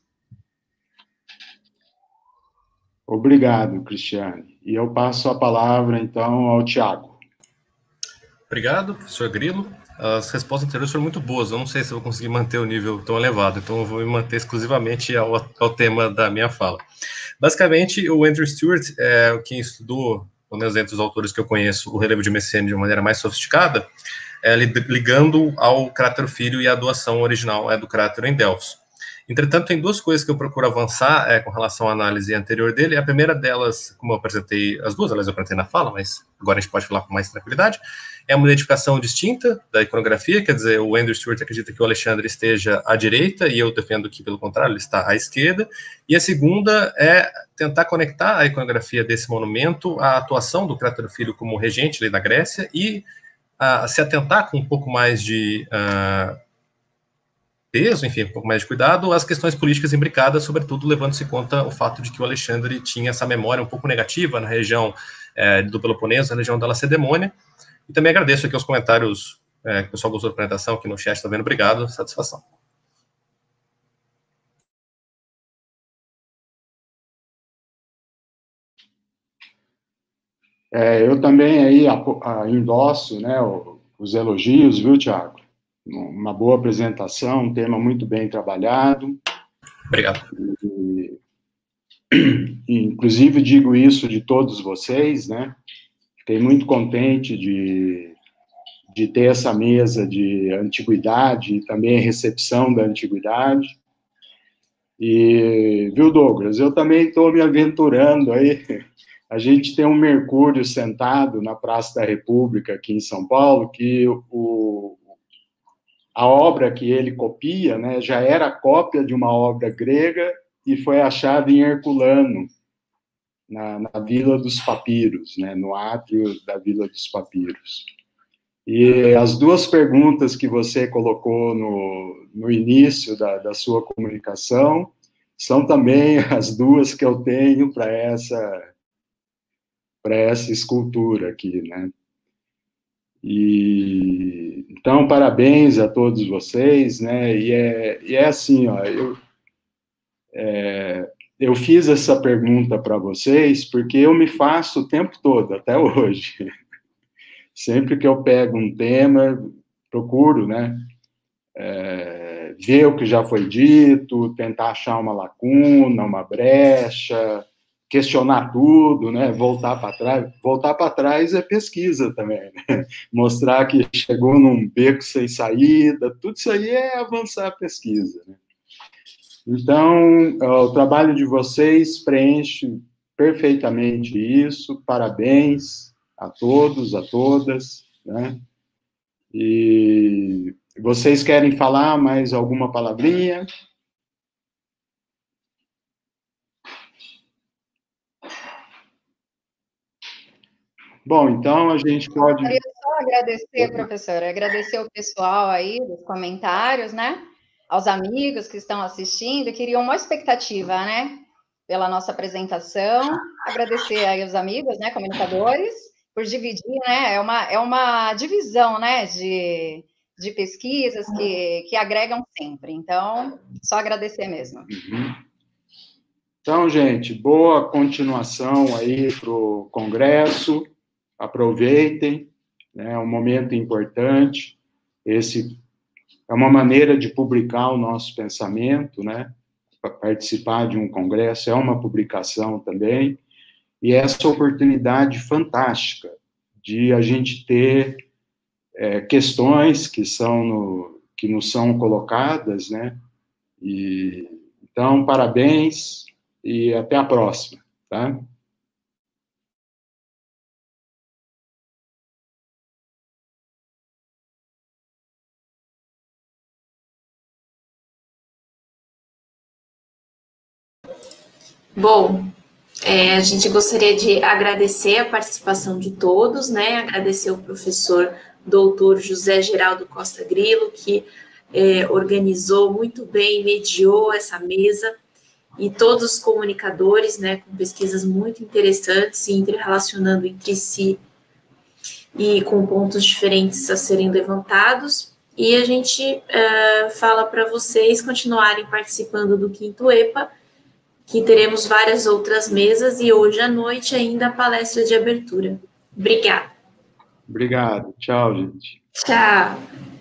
B: Obrigado, Cristiane. E eu passo a palavra, então, ao Tiago.
G: Obrigado, professor Grilo. As respostas anteriores foram muito boas. Eu não sei se eu vou conseguir manter o nível tão elevado, então eu vou me manter exclusivamente ao, ao tema da minha fala. Basicamente, o Andrew Stewart é quem estudou, pelo menos entre os autores que eu conheço, o relevo de Messene de uma maneira mais sofisticada, é, ligando ao cráter filho, e a doação original é do cráter em Delfos. Entretanto, tem duas coisas que eu procuro avançar é, com relação à análise anterior dele. A primeira delas, como eu apresentei, as duas, aliás, eu apresentei na fala, mas agora a gente pode falar com mais tranquilidade, é uma identificação distinta da iconografia, quer dizer, o Andrew Stewart acredita que o Alexandre esteja à direita, e eu defendo que, pelo contrário, ele está à esquerda. E a segunda é tentar conectar a iconografia desse monumento à atuação do cráter filho como regente ali na Grécia, e a, a se atentar com um pouco mais de... Uh, peso, enfim, um pouco mais de cuidado, as questões políticas imbricadas, sobretudo levando-se em conta o fato de que o Alexandre tinha essa memória um pouco negativa na região é, do Peloponeso, na região da Lacedemônia. E também agradeço aqui os comentários é, que o pessoal gostou da apresentação aqui no chat, está vendo? Obrigado, satisfação.
B: É, eu também aí a, a, endosso, né, os elogios, viu, Tiago? Uma boa apresentação, um tema muito bem trabalhado.
G: Obrigado.
B: E, inclusive, digo isso de todos vocês, né? Fiquei muito contente de, de ter essa mesa de antiguidade e também recepção da antiguidade. E, viu, Douglas, eu também estou me aventurando aí. A gente tem um Mercúrio sentado na Praça da República, aqui em São Paulo, que o a obra que ele copia, né, já era cópia de uma obra grega e foi achada em Herculano, na, na Vila dos Papiros, né, no átrio da Vila dos Papiros. E as duas perguntas que você colocou no, no início da, da sua comunicação são também as duas que eu tenho para essa, para essa escultura aqui, né? E, então, parabéns a todos vocês, né, e é, e é assim, ó, eu, é, eu fiz essa pergunta para vocês porque eu me faço o tempo todo, até hoje. Sempre que eu pego um tema, procuro, né, é, ver o que já foi dito, tentar achar uma lacuna, uma brecha, questionar tudo, né? Voltar para trás. Voltar para trás é pesquisa também, né? Mostrar que chegou num beco sem saída, tudo isso aí é avançar a pesquisa, né? Então, o trabalho de vocês preenche perfeitamente isso. Parabéns a todos, a todas, né? E vocês querem falar mais alguma palavrinha? Bom, então a gente pode...
F: Eu queria só agradecer, professora, agradecer o pessoal aí dos comentários, né? Aos amigos que estão assistindo, queriam uma expectativa, né? Pela nossa apresentação. Agradecer aí os amigos, né? Comunicadores, por dividir, né? É uma, é uma divisão, né? De, de pesquisas que, que agregam sempre. Então, só agradecer mesmo.
B: Uhum. Então, gente, boa continuação aí para o Congresso. Aproveitem, né, é um momento importante. Esse é uma maneira de publicar o nosso pensamento, né? Participar de um congresso é uma publicação também, e essa oportunidade fantástica de a gente ter é, questões que são no, que nos são colocadas, né? E, então, parabéns e até a próxima, tá?
A: Bom, é, a gente gostaria de agradecer a participação de todos, né? Agradecer o professor doutor José Geraldo Costa Grilo, que é, organizou muito bem, mediou essa mesa, e todos os comunicadores, né, com pesquisas muito interessantes, se interrelacionando entre si e com pontos diferentes a serem levantados. E a gente uh, fala para vocês continuarem participando do Quinto EPA, que teremos várias outras mesas e hoje à noite ainda a palestra de abertura. Obrigada.
B: Obrigado. Tchau, gente.
A: Tchau.